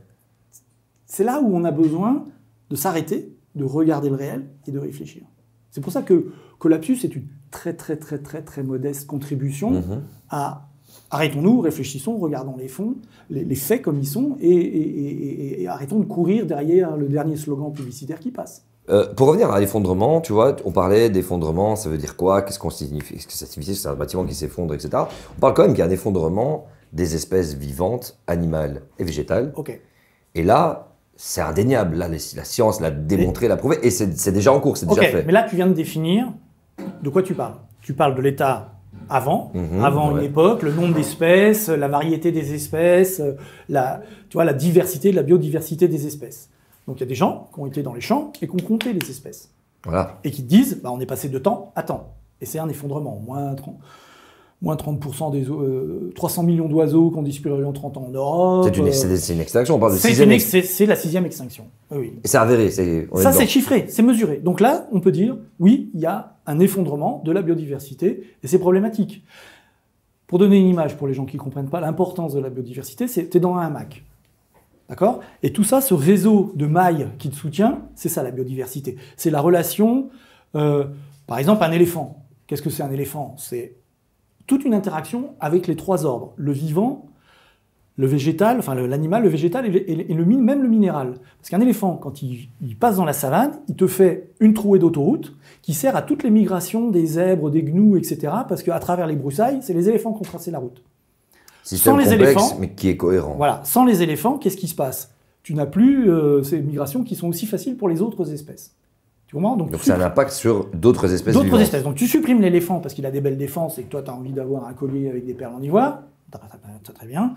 C'est là où on a besoin de s'arrêter, de regarder le réel et de réfléchir. C'est pour ça que Collapsus est une très très très très très modeste contribution mm-hmm. à arrêtons-nous, réfléchissons, regardons les fonds, les, les faits comme ils sont et, et, et, et arrêtons de courir derrière le dernier slogan publicitaire qui passe. Euh, pour revenir à l'effondrement, tu vois, on parlait d'effondrement, ça veut dire quoi? Qu'est-ce qu'on signifie? Qu'est-ce que ça signifie? C'est un bâtiment qui s'effondre, et cetera. On parle quand même qu'il y a un effondrement des espèces vivantes, animales et végétales. Okay. Et là, c'est indéniable. Là, la science l'a démontré, l'a prouvé, et c'est déjà en cours, c'est déjà okay, fait. Mais là, tu viens de définir de quoi tu parles. Tu parles de l'état avant, mmh, avant ouais. une époque, le nombre d'espèces, la variété des espèces, la, tu vois, la diversité, la biodiversité des espèces. Donc il y a des gens qui ont été dans les champs et qui ont compté les espèces. Voilà. Et qui te disent, bah, on est passé de temps à temps. Et c'est un effondrement, moins trente, moins trente pour cent des euh, trois cents millions d'oiseaux qui ont disparu en trente ans en Europe. C'est une, euh, une extinction, on parle de c'est sixième ex... C'est la sixième extinction. Oui. Et c'est avéré. Ça, c'est chiffré, c'est mesuré. Donc là, on peut dire, oui, il y a un effondrement de la biodiversité et c'est problématique. Pour donner une image pour les gens qui ne comprennent pas l'importance de la biodiversité, c'est tu es dans un hamac. D'accord? Et tout ça, ce réseau de mailles qui te soutient, c'est ça la biodiversité. C'est la relation, euh, par exemple, un éléphant. Qu'est-ce que c'est un éléphant? C'est toute une interaction avec les trois ordres. Le vivant, le végétal, enfin l'animal, le végétal et, le, et le, même le minéral. Parce qu'un éléphant, quand il, il passe dans la savane, il te fait une trouée d'autoroute qui sert à toutes les migrations des zèbres, des gnous, et cetera. Parce qu'à travers les broussailles, c'est les éléphants qui ont tracé la route. Système sans les complexe, éléphants, mais qui est cohérent. Voilà, sans les éléphants, qu'est-ce qui se passe? Tu n'as plus euh, ces migrations qui sont aussi faciles pour les autres espèces. Tu comprends? Donc, Donc ça a un impact sur d'autres espèces D'autres vivantes. espèces. Donc tu supprimes l'éléphant parce qu'il a des belles défenses et que toi tu as envie d'avoir un collier avec des perles en ivoire. Très, très bien.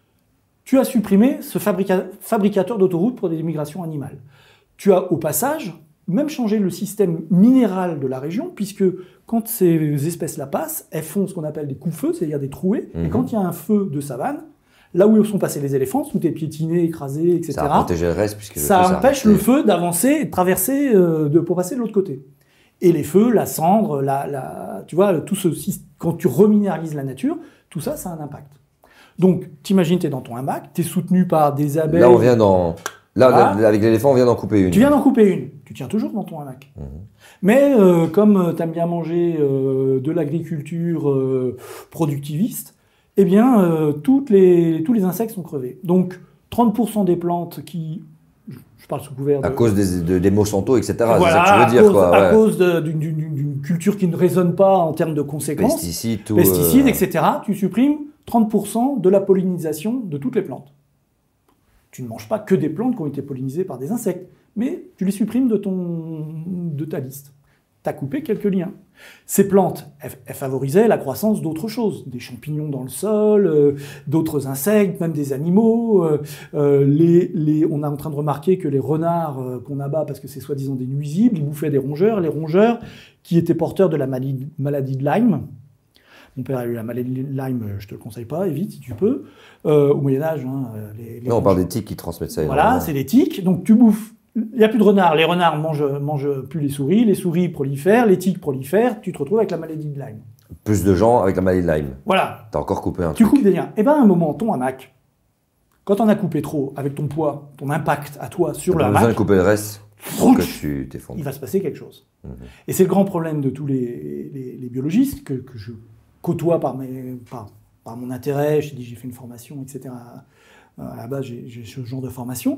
Tu as supprimé ce fabrica fabricateur d'autoroutes pour des migrations animales. Tu as au passage même changé le système minéral de la région, puisque quand ces espèces-là passent, elles font ce qu'on appelle des coups-feux, c'est-à-dire des trouées, mmh. et quand il y a un feu de savane, là où sont passés les éléphants, tout est piétiné, écrasé, et cetera. Ça a protégé le reste, puisque ça le empêche le feu d'avancer et de traverser euh, de, pour passer de l'autre côté. Et les feux, la cendre, la, la, tu vois, tout ce, quand tu reminéralises la nature, tout ça, ça a un impact. Donc, t'imagines, t'es dans ton hamac, t'es soutenu par des abeilles. Là, on vient dans... Là, voilà. Avec l'éléphant, on vient d'en couper une. Tu viens d'en couper une. Tu tiens toujours dans ton hamac. Mmh. Mais euh, comme tu aimes bien manger euh, de l'agriculture euh, productiviste, eh bien, euh, toutes les, tous les insectes sont crevés. Donc, trente pour cent des plantes qui... Je parle sous couvert de... À cause des, de, des Monsanto, et cetera. Voilà, c'est ça que tu veux dire, cause, quoi. À ouais. cause d'une culture qui ne résonne pas en termes de conséquences. Pesticides, tout... Pesticides, euh... et cetera. Tu supprimes trente pour cent de la pollinisation de toutes les plantes. Tu ne manges pas que des plantes qui ont été pollinisées par des insectes, mais tu les supprimes de, ton, de ta liste. Tu as coupé quelques liens. Ces plantes, elles, elles favorisaient la croissance d'autres choses, des champignons dans le sol, euh, d'autres insectes, même des animaux. Euh, euh, les, les, on est en train de remarquer que les renards euh, qu'on abat parce que c'est soi-disant des nuisibles, ils bouffaient des rongeurs. Les rongeurs qui étaient porteurs de la maladie, maladie de Lyme. Mon père a eu la maladie de Lyme, je te le conseille pas, évite si tu peux. Euh, au Moyen-Âge, hein, les, les non, on parle des tiques qui transmettent ça. Voilà, c'est les tiques. Donc tu bouffes. Il n'y a plus de renards. Les renards mangent, mangent plus les souris. Les souris prolifèrent. Les tiques prolifèrent. Tu te retrouves avec la maladie de Lyme. Plus de gens avec la maladie de Lyme. Voilà. T'as encore coupé un tu truc. Tu coupes des liens. Et bien à un moment, ton hamac, quand on a coupé trop, avec ton poids, ton impact à toi sur le hamac, besoin de couper le reste. Que tu t'effondres. Il va se passer quelque chose. Mmh. Et c'est le grand problème de tous les, les, les biologistes que, que je côtoie par, mes, par, par mon intérêt. Je t'ai dit, j'ai fait une formation, et cetera. À la base, j'ai ce genre de formation.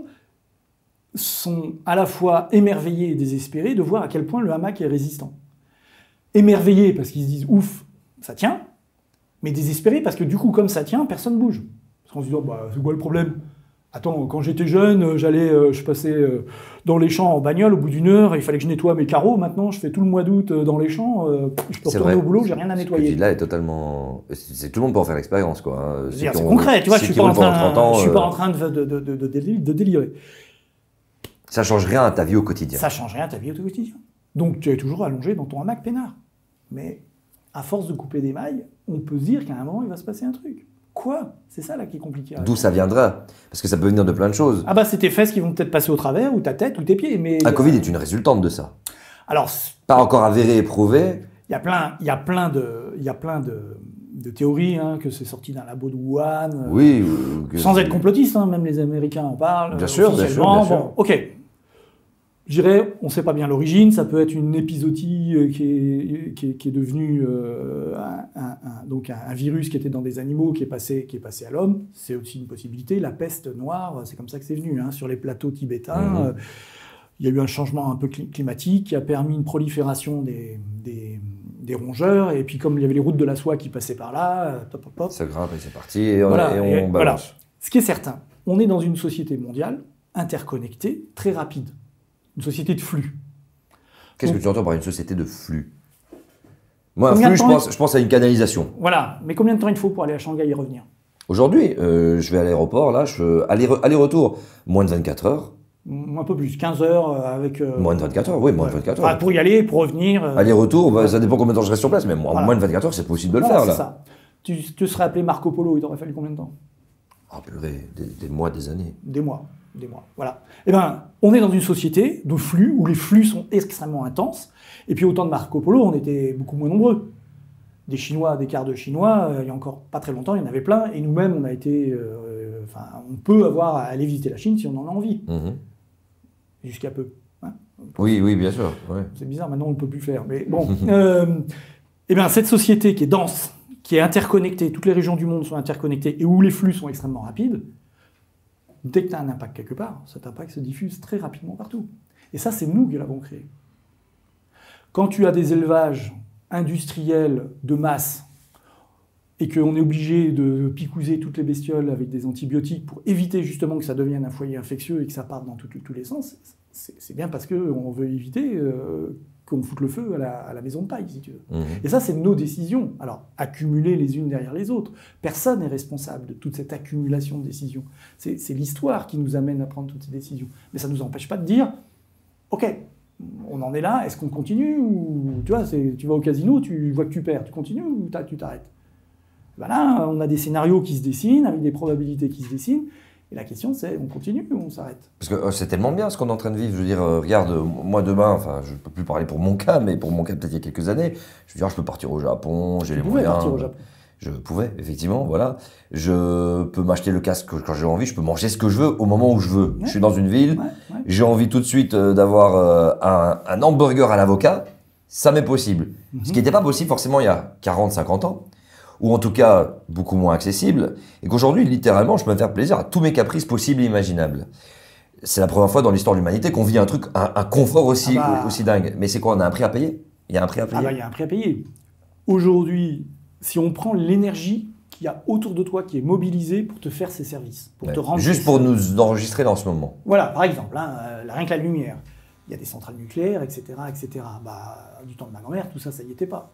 Sont à la fois émerveillés et désespérés de voir à quel point le hamac est résistant. Émerveillés parce qu'ils se disent, ouf, ça tient. Mais désespérés parce que du coup, comme ça tient, personne ne bouge. Parce qu'on se dit, oh, bah, c'est quoi le problème? Attends, quand j'étais jeune, j'allais, euh, je passais euh, dans les champs en bagnole, au bout d'une heure, il fallait que je nettoie mes carreaux. Maintenant, je fais tout le mois d'août euh, dans les champs, euh, je peux retourner au boulot, j'ai rien à nettoyer. Ce que tu dis là est totalement... C'est, tout le monde peut en faire l'expérience, quoi. Hein. C'est concret, tu vois, je suis pas en train, je suis pas en train de, de, de, de, de délirer. Ça change rien à ta vie au quotidien. Ça change rien à ta vie au quotidien. Donc, tu es toujours allongé dans ton hamac peinard. Mais à force de couper des mailles, on peut se dire qu'à un moment, il va se passer un truc. Quoi? C'est ça là qui est compliqué. D'où ça viendra? Parce que ça peut venir de plein de choses. Ah bah c'est tes fesses qui vont peut-être passer au travers, ou ta tête, ou tes pieds. Mais Un Covid est une résultante de ça. Alors, pas encore avéré et prouvé. Il y a plein, il y a plein de, il y a plein de, de théories hein, que c'est sorti d'un labo de Wuhan. Oui. Euh, sans être complotiste, hein, même les Américains en parlent. Bien sûr, bien sûr, bien sûr. Bon, ok. Je dirais, on ne sait pas bien l'origine, ça peut être une épizootie qui est, qui est, qui est devenue euh, un, un, un, donc un, un virus qui était dans des animaux, qui est passé, qui est passé à l'homme. C'est aussi une possibilité. La peste noire, c'est comme ça que c'est venu. Hein, sur les plateaux tibétains, mm-hmm. euh, il y a eu un changement un peu climatique qui a permis une prolifération des, des, des rongeurs. Et puis comme il y avait les routes de la soie qui passaient par là, top, top, top. Ça grimpe et c'est parti et on, voilà, et on et, balance. Voilà. Ce qui est certain, on est dans une société mondiale interconnectée, très rapide. Une société de flux. Qu'est-ce Donc, que tu entends par une société de flux? Moi, un flux, je pense, je pense à une canalisation. Voilà. Mais combien de temps il faut pour aller à Shanghai et revenir? Aujourd'hui, euh, je vais à l'aéroport, là, je... aller-retour, moins de vingt-quatre heures. Un peu plus, quinze heures avec... Euh... Moins de vingt-quatre heures, oui, moins de vingt-quatre heures. Enfin, pour y aller, pour revenir... Euh... Aller-retour, bah, ça dépend combien de temps je reste sur place, mais voilà. Moins de vingt-quatre heures, c'est possible de le voilà, faire, là. C'est ça. Tu te serais appelé Marco Polo, il t'aurait fallu combien de temps? Ah, purée, des, des mois, des années. Des mois. Des mois, voilà. Eh ben, on est dans une société de flux où les flux sont extrêmement intenses. Et puis au temps de Marco Polo, on était beaucoup moins nombreux. Des Chinois, des quarts de Chinois, euh, il y a encore pas très longtemps, il y en avait plein. Et nous-mêmes, on a été, euh, enfin, on peut avoir à aller visiter la Chine si on en a envie, mmh. jusqu'à peu. Hein, oui, oui, bien sûr. Ouais. C'est bizarre, maintenant on ne peut plus faire. Mais bon, euh, eh bien, cette société qui est dense, qui est interconnectée, toutes les régions du monde sont interconnectées et où les flux sont extrêmement rapides. Dès que tu as un impact quelque part, cet impact se diffuse très rapidement partout. Et ça, c'est nous qui l'avons créé. Quand tu as des élevages industriels de masse et qu'on est obligé de picouser toutes les bestioles avec des antibiotiques pour éviter justement que ça devienne un foyer infectieux et que ça parte dans tous les sens, c'est bien parce qu'on veut éviter euh, qu'on foute le feu à la, à la maison de paille, si tu veux. Mmh. Et ça, c'est nos décisions. Alors, accumulées les unes derrière les autres. Personne n'est responsable de toute cette accumulation de décisions. C'est l'histoire qui nous amène à prendre toutes ces décisions. Mais ça ne nous empêche pas de dire, OK, on en est là, est-ce qu'on continue ou tu vois, tu vas au casino, tu vois que tu perds, tu continues ou tu t'arrêtes? Ben là, on a des scénarios qui se dessinent, avec des probabilités qui se dessinent. Et la question, c'est, on continue ou on s'arrête? Parce que euh, c'est tellement bien ce qu'on est en train de vivre. Je veux dire, euh, regarde, euh, moi demain, enfin, je ne peux plus parler pour mon cas, mais pour mon cas peut-être il y a quelques années, je veux dire, je peux partir au Japon, j'ai les moyens. Partir au Japon. Je pouvais, effectivement, voilà. Je peux m'acheter le casque quand j'ai envie, je peux manger ce que je veux au moment où je veux. Ouais. Je suis dans une ville, ouais, ouais. J'ai envie tout de suite euh, d'avoir euh, un, un hamburger à l'avocat, ça m'est possible. Mm-hmm. Ce qui n'était pas possible forcément il y a quarante, cinquante ans. Ou en tout cas beaucoup moins accessible, et qu'aujourd'hui, littéralement, je peux me faire plaisir à tous mes caprices possibles et imaginables. C'est la première fois dans l'histoire de l'humanité qu'on vit un truc, un, un confort aussi, ah bah... aussi dingue. Mais c'est quoi, on a un prix à payer? Il y a un prix à payer? Ah bah, il y a un prix à payer. Aujourd'hui, si on prend l'énergie qu'il y a autour de toi qui est mobilisée pour te faire ces services, pour ouais. te rendre... Juste pour nous enregistrer dans ce moment. Voilà, par exemple, hein, rien que la lumière. Il y a des centrales nucléaires, et cetera, et cetera. Bah, du temps de ma grand-mère, tout ça, ça y était pas.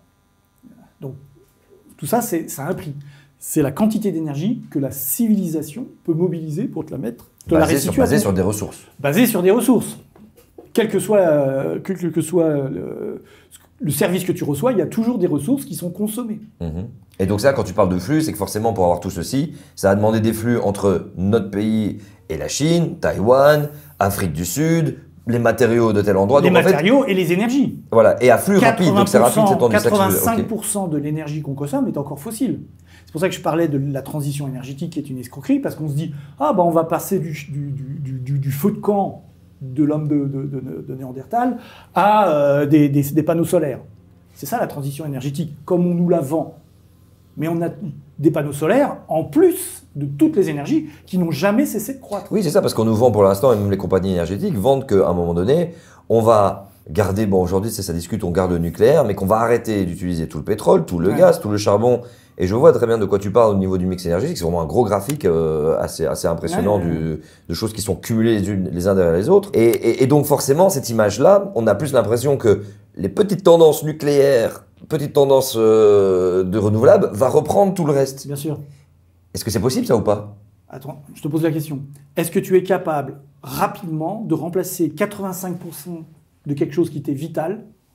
Donc, tout ça, ça a un prix. C'est la quantité d'énergie que la civilisation peut mobiliser pour te la mettre, te basé la restituer. Sur, basé sur des ressources. Basé sur des ressources. Quel que soit, euh, quel que, que soit le, le service que tu reçois, il y a toujours des ressources qui sont consommées. Mmh. Et donc ça, quand tu parles de flux, c'est que forcément, pour avoir tout ceci, ça a demandé des flux entre notre pays et la Chine, Taïwan, Afrique du Sud, les matériaux de tel endroit. Les donc, matériaux en fait, et les énergies. Voilà, et à flux rapide, donc c'est rapide, c'est ton quatre-vingt-cinq pour cent de l'énergie qu'on consomme est encore fossile. C'est pour ça que je parlais de la transition énergétique qui est une escroquerie, parce qu'on se dit, ah bah on va passer du, du, du, du, du feu de camp de l'homme de, de, de, de Néandertal à euh, des, des, des panneaux solaires. C'est ça la transition énergétique, comme on nous la vend. Mais on a des panneaux solaires en plus de toutes les énergies qui n'ont jamais cessé de croître. Oui, c'est ça, parce qu'on nous vend pour l'instant, et même les compagnies énergétiques vendent qu'à un moment donné, on va garder, bon aujourd'hui ça discute, on garde le nucléaire, mais qu'on va arrêter d'utiliser tout le pétrole, tout le ouais. gaz, tout le charbon. Et je vois très bien de quoi tu parles au niveau du mix énergétique. C'est vraiment un gros graphique euh, assez, assez impressionnant ouais, ouais, ouais. Du, de choses qui sont cumulées les unes les uns derrière les autres. Et, et, et donc forcément, cette image-là, on a plus l'impression que les petites tendances nucléaires, petites tendances euh, de renouvelables, va reprendre tout le reste. Bien sûr. Est-ce que c'est possible ça ou pas? Attends, je te pose la question. Est-ce que tu es capable rapidement de remplacer quatre-vingt-cinq pour cent de quelque chose qui t'est vital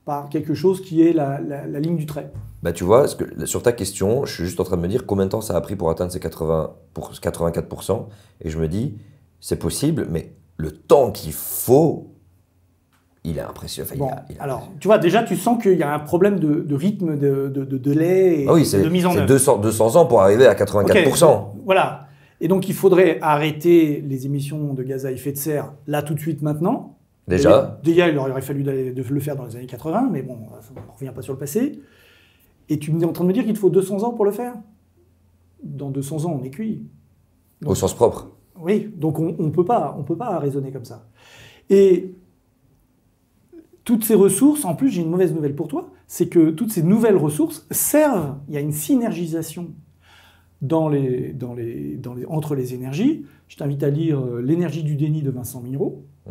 par quelque chose qui est la, la, la ligne du trait. Bah, tu vois, ce que, sur ta question, je suis juste en train de me dire combien de temps ça a pris pour atteindre ces quatre-vingts pour, quatre-vingt-quatre pour cent. Et je me dis, c'est possible, mais le temps qu'il faut, il est impressionnant. Enfin, Bon, il a, il a... alors, tu vois, déjà, tu sens qu'il y a un problème de, de rythme, de, de, de délai et ah oui, de mise en œuvre. C'est deux cents, deux cents ans pour arriver à quatre-vingt-quatre pour cent. Okay, voilà. Et donc, il faudrait arrêter les émissions de gaz à effet de serre là, tout de suite, maintenant. Déjà. Déjà, il aurait fallu de le faire dans les années quatre-vingts, mais bon, on ne revient pas sur le passé. Et tu es en train de me dire qu'il te faut deux cents ans pour le faire? Dans deux cents ans, on est cuit. Donc, au sens propre. Oui, donc on ne peut pas, on peut pas raisonner comme ça. Et toutes ces ressources, en plus, j'ai une mauvaise nouvelle pour toi, c'est que toutes ces nouvelles ressources servent, il y a une synergisation dans les, dans les, dans les, entre les énergies. Je t'invite à lire euh, L'énergie du déni de Vincent Mineraud. Mmh.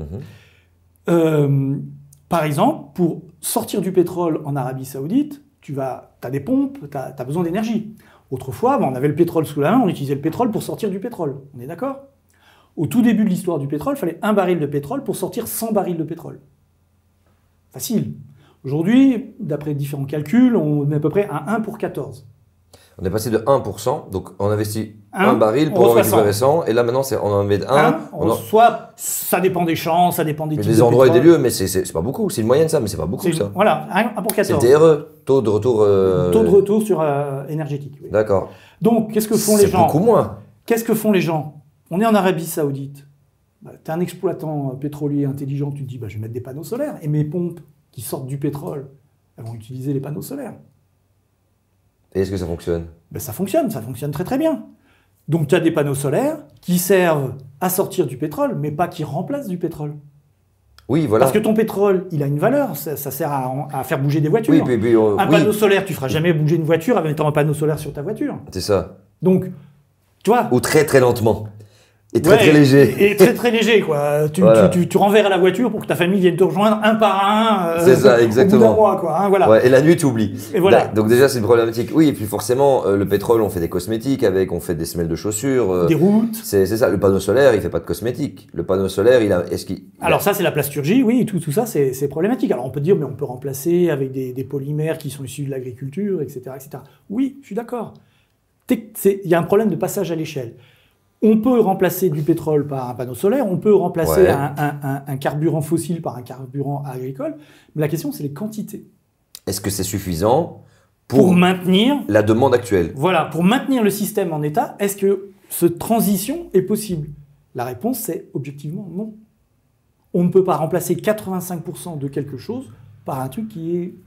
Euh, par exemple, pour sortir du pétrole en Arabie Saoudite, tu as des pompes, tu as besoin d'énergie. Autrefois, ben, on avait le pétrole sous la main, on utilisait le pétrole pour sortir du pétrole. On est d'accord? Au tout début de l'histoire du pétrole, il fallait un baril de pétrole pour sortir cent barils de pétrole. Facile. Aujourd'hui, d'après différents calculs, on est à peu près à un pour quatorze. On est passé de un pour cent, donc on investit un, un baril pour en récupérer cent, et là maintenant on en met un. un on en... Soit ça dépend des champs, ça dépend des types des de endroits pétrole. et des lieux, mais c'est pas beaucoup. C'est une moyenne ça, mais c'est pas beaucoup ça. Voilà, un pour quatorze. C'est T R E, taux de retour. Euh... Taux de retour sur euh, énergétique. Oui. D'accord. Donc qu'est-ce que font les gens? C'est beaucoup moins. Qu'est-ce que font les gens? On est en Arabie Saoudite. Bah, tu es un exploitant pétrolier intelligent, tu te dis bah, je vais mettre des panneaux solaires, et mes pompes qui sortent du pétrole, elles vont utiliser les panneaux solaires. Et est-ce que ça fonctionne? Ben, ça fonctionne, ça fonctionne très très bien. Donc tu as des panneaux solaires qui servent à sortir du pétrole, mais pas qui remplacent du pétrole. Oui, voilà. Parce que ton pétrole, il a une valeur, ça, ça sert à, à faire bouger des voitures. Oui, puis, puis, euh, un oui. panneau solaire, tu feras jamais bouger une voiture en mettant un panneau solaire sur ta voiture. C'est ça. Donc, tu vois. Ou très très lentement. Et très ouais, très léger. Et très très léger, quoi. Tu, voilà. tu, tu, tu renverras la voiture pour que ta famille vienne te rejoindre un par un. Euh, c'est ça, exactement. Au bout d'un mois, quoi. Hein, voilà. Ouais, et la nuit, tu oublies. Et voilà. Donc déjà, c'est une problématique. Oui, et puis forcément, euh, le pétrole, on fait des cosmétiques avec, on fait des semelles de chaussures. Euh, des routes. C'est ça. Le panneau solaire, il fait pas de cosmétiques. Le panneau solaire, il a. Est-ce qu'il. Alors ça, c'est la plasturgie, oui, tout, tout ça, c'est problématique. Alors on peut dire, mais on peut remplacer avec des, des polymères qui sont issus de l'agriculture, et cetera, et cetera. Oui, je suis d'accord. Il y a un problème de passage à l'échelle. On peut remplacer du pétrole par un panneau solaire, on peut remplacer ouais. un, un, un, un carburant fossile par un carburant agricole, mais la question, c'est les quantités. Est-ce que c'est suffisant pour, pour maintenir la demande actuelle? Voilà, pour maintenir le système en état, est-ce que cette transition est possible? La réponse, c'est objectivement non. On ne peut pas remplacer quatre-vingt-cinq pour cent de quelque chose par un truc qui est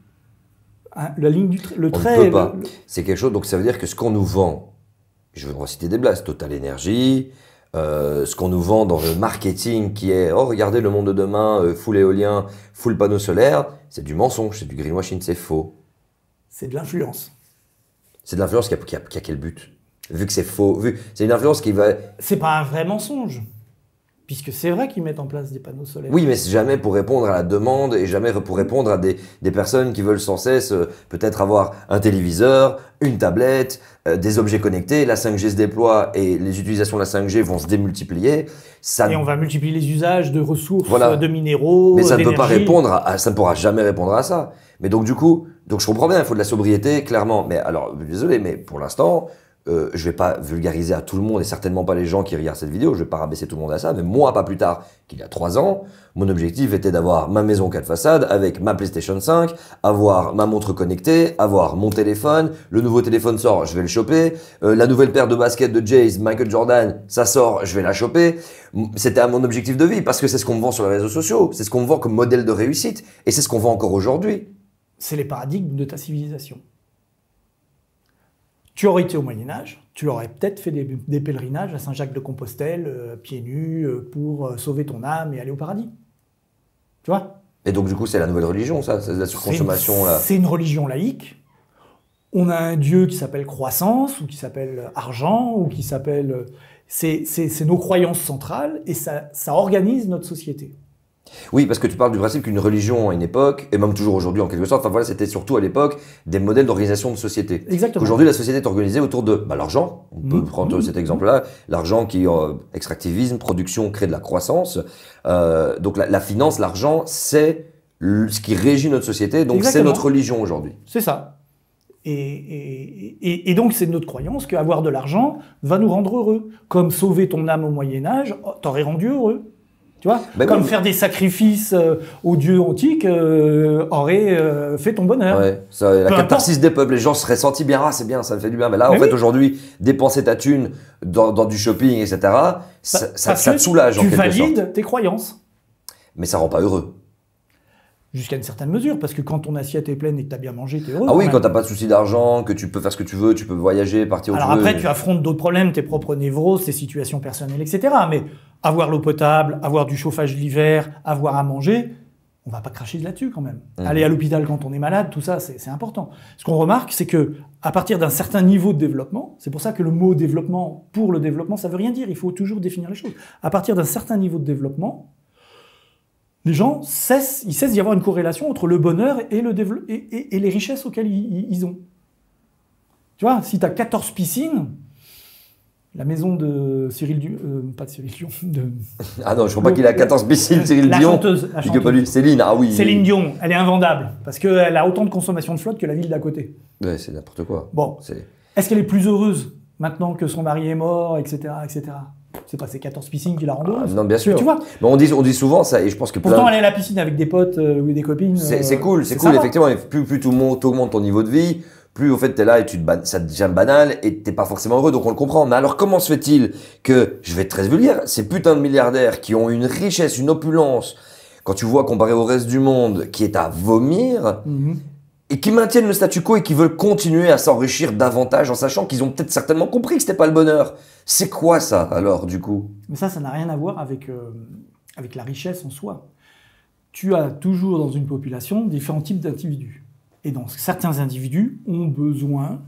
un, la ligne du trait. Le trait on ne peut pas. Le... C'est quelque chose, donc ça veut dire que ce qu'on nous vend, je vais citer des blagues, Total Energy, euh, ce qu'on nous vend dans le marketing qui est « Oh, regardez le monde de demain, euh, full éolien, full panneau solaire », c'est du mensonge, c'est du greenwashing, c'est faux. C'est de l'influence. C'est de l'influence qui a, qui, a, qui a quel but? Vu que c'est faux, vu, c'est une influence qui va… C'est pas un vrai mensonge. Puisque c'est vrai qu'ils mettent en place des panneaux solaires. Oui, mais c'est jamais pour répondre à la demande et jamais pour répondre à des, des personnes qui veulent sans cesse euh, peut-être avoir un téléviseur, une tablette, euh, des objets connectés. La cinq G se déploie et les utilisations de la cinq G vont se démultiplier. Ça... Et on va multiplier les usages de ressources, voilà. de minéraux, mais ça ne peut pas répondre à, ça ne pourra jamais répondre à ça. Mais donc du coup, donc je comprends bien, il faut de la sobriété, clairement. Mais alors, désolé, mais pour l'instant… Euh, je ne vais pas vulgariser à tout le monde et certainement pas les gens qui regardent cette vidéo, je ne vais pas rabaisser tout le monde à ça, mais moi, pas plus tard qu'il y a trois ans, mon objectif était d'avoir ma maison quatre façades avec ma PlayStation cinq, avoir ma montre connectée, avoir mon téléphone, le nouveau téléphone sort, je vais le choper, euh, la nouvelle paire de baskets de Jays, Michael Jordan, ça sort, je vais la choper. C'était mon objectif de vie parce que c'est ce qu'on me vend sur les réseaux sociaux, c'est ce qu'on me vend comme modèle de réussite et c'est ce qu'on vend encore aujourd'hui. C'est les paradigmes de ta civilisation. Tu aurais été au Moyen-Âge, tu aurais peut-être fait des, des pèlerinages à Saint-Jacques-de-Compostelle, euh, pieds nus, euh, pour euh, sauver ton âme et aller au paradis. Tu vois? Et donc, du coup, c'est la nouvelle religion, ça? C'est la surconsommation, là? C'est une religion laïque. On a un dieu qui s'appelle croissance, ou qui s'appelle argent, ou qui s'appelle... C'est nos croyances centrales, et ça, ça organise notre société. Oui, parce que tu parles du principe qu'une religion à une époque, et même toujours aujourd'hui en quelque sorte, enfin voilà, c'était surtout à l'époque des modèles d'organisation de société. Exactement. Aujourd'hui, la société est organisée autour de bah, l'argent. On mmh. peut prendre mmh. cet exemple-là. L'argent qui, euh, extractivisme, production, crée de la croissance. Euh, donc la, la finance, l'argent, c'est le, ce qui régit notre société. Donc c'est notre religion aujourd'hui. C'est ça. Et, et, et, et donc c'est notre croyance qu'avoir de l'argent va nous rendre heureux. Comme sauver ton âme au Moyen-Âge, oh, t'aurais rendu heureux. Tu vois, ben comme oui. faire des sacrifices euh, aux dieux antiques euh, aurait euh, fait ton bonheur. Ouais, ça, la Peu catharsis importe. Des peuples, les gens seraient sentis bien, ah c'est bien, ça me fait du bien. Mais là, mais en oui. fait, aujourd'hui, dépenser ta thune dans, dans du shopping, et cetera, ça, ça, ça te soulage en quelque sorte. Tu valides tes croyances. Mais ça rend pas heureux. Jusqu'à une certaine mesure, parce que quand ton assiette est pleine et que tu as bien mangé, tu es heureux. Ah oui, quand, quand tu n'as pas de souci d'argent, que tu peux faire ce que tu veux, tu peux voyager, partir où Alors tu veux. Alors après, tu affrontes d'autres problèmes, tes propres névroses, tes situations personnelles, et cetera. Mais avoir l'eau potable, avoir du chauffage l'hiver, avoir à manger, on va pas cracher là-dessus quand même. Mmh. Aller à l'hôpital quand on est malade, tout ça, c'est important. Ce qu'on remarque, c'est que à partir d'un certain niveau de développement, c'est pour ça que le mot développement, pour le développement, ça veut rien dire, il faut toujours définir les choses. À partir d'un certain niveau de développement, les gens cessent, ils cessent d'y avoir une corrélation entre le bonheur et, le et, et, et les richesses auxquelles ils, ils ont. Tu vois, si tu as quatorze piscines, la maison de Cyril Dion, euh, pas de Cyril Dion, de... Ah non, je crois pas qu'il a quatorze piscines, Cyril la Dion. Chanteuse, la chanteuse. Pas lui, Céline, ah oui. Céline Dion, elle est invendable, parce qu'elle a autant de consommation de flotte que la ville d'à côté. Ouais, c'est n'importe quoi. Bon, est-ce qu'elle est plus heureuse maintenant que son mari est mort, et cetera, et cetera. C'est pas ces quatorze piscines qui la rendent heureuse. Ah, non, bien sûr. Tu vois. Mais on dit, on dit souvent ça, et je pense que pourtant plein... aller à la piscine avec des potes euh, ou des copines. C'est euh, cool, c'est cool, effectivement. Plus, plus tu augmentes ton niveau de vie, plus au fait t'es là et tu te ça devient banal et t'es pas forcément heureux, donc on le comprend. Mais alors comment se fait-il que, je vais être très vulgaire, ces putains de milliardaires qui ont une richesse, une opulence, quand tu vois comparé au reste du monde, qui est à vomir, mm-hmm. et qui maintiennent le statu quo et qui veulent continuer à s'enrichir davantage en sachant qu'ils ont peut-être certainement compris que c'était pas le bonheur. C'est quoi ça alors du coup? Mais ça, ça n'a rien à voir avec, euh, avec la richesse en soi. Tu as toujours dans une population différents types d'individus. Et donc certains individus ont besoin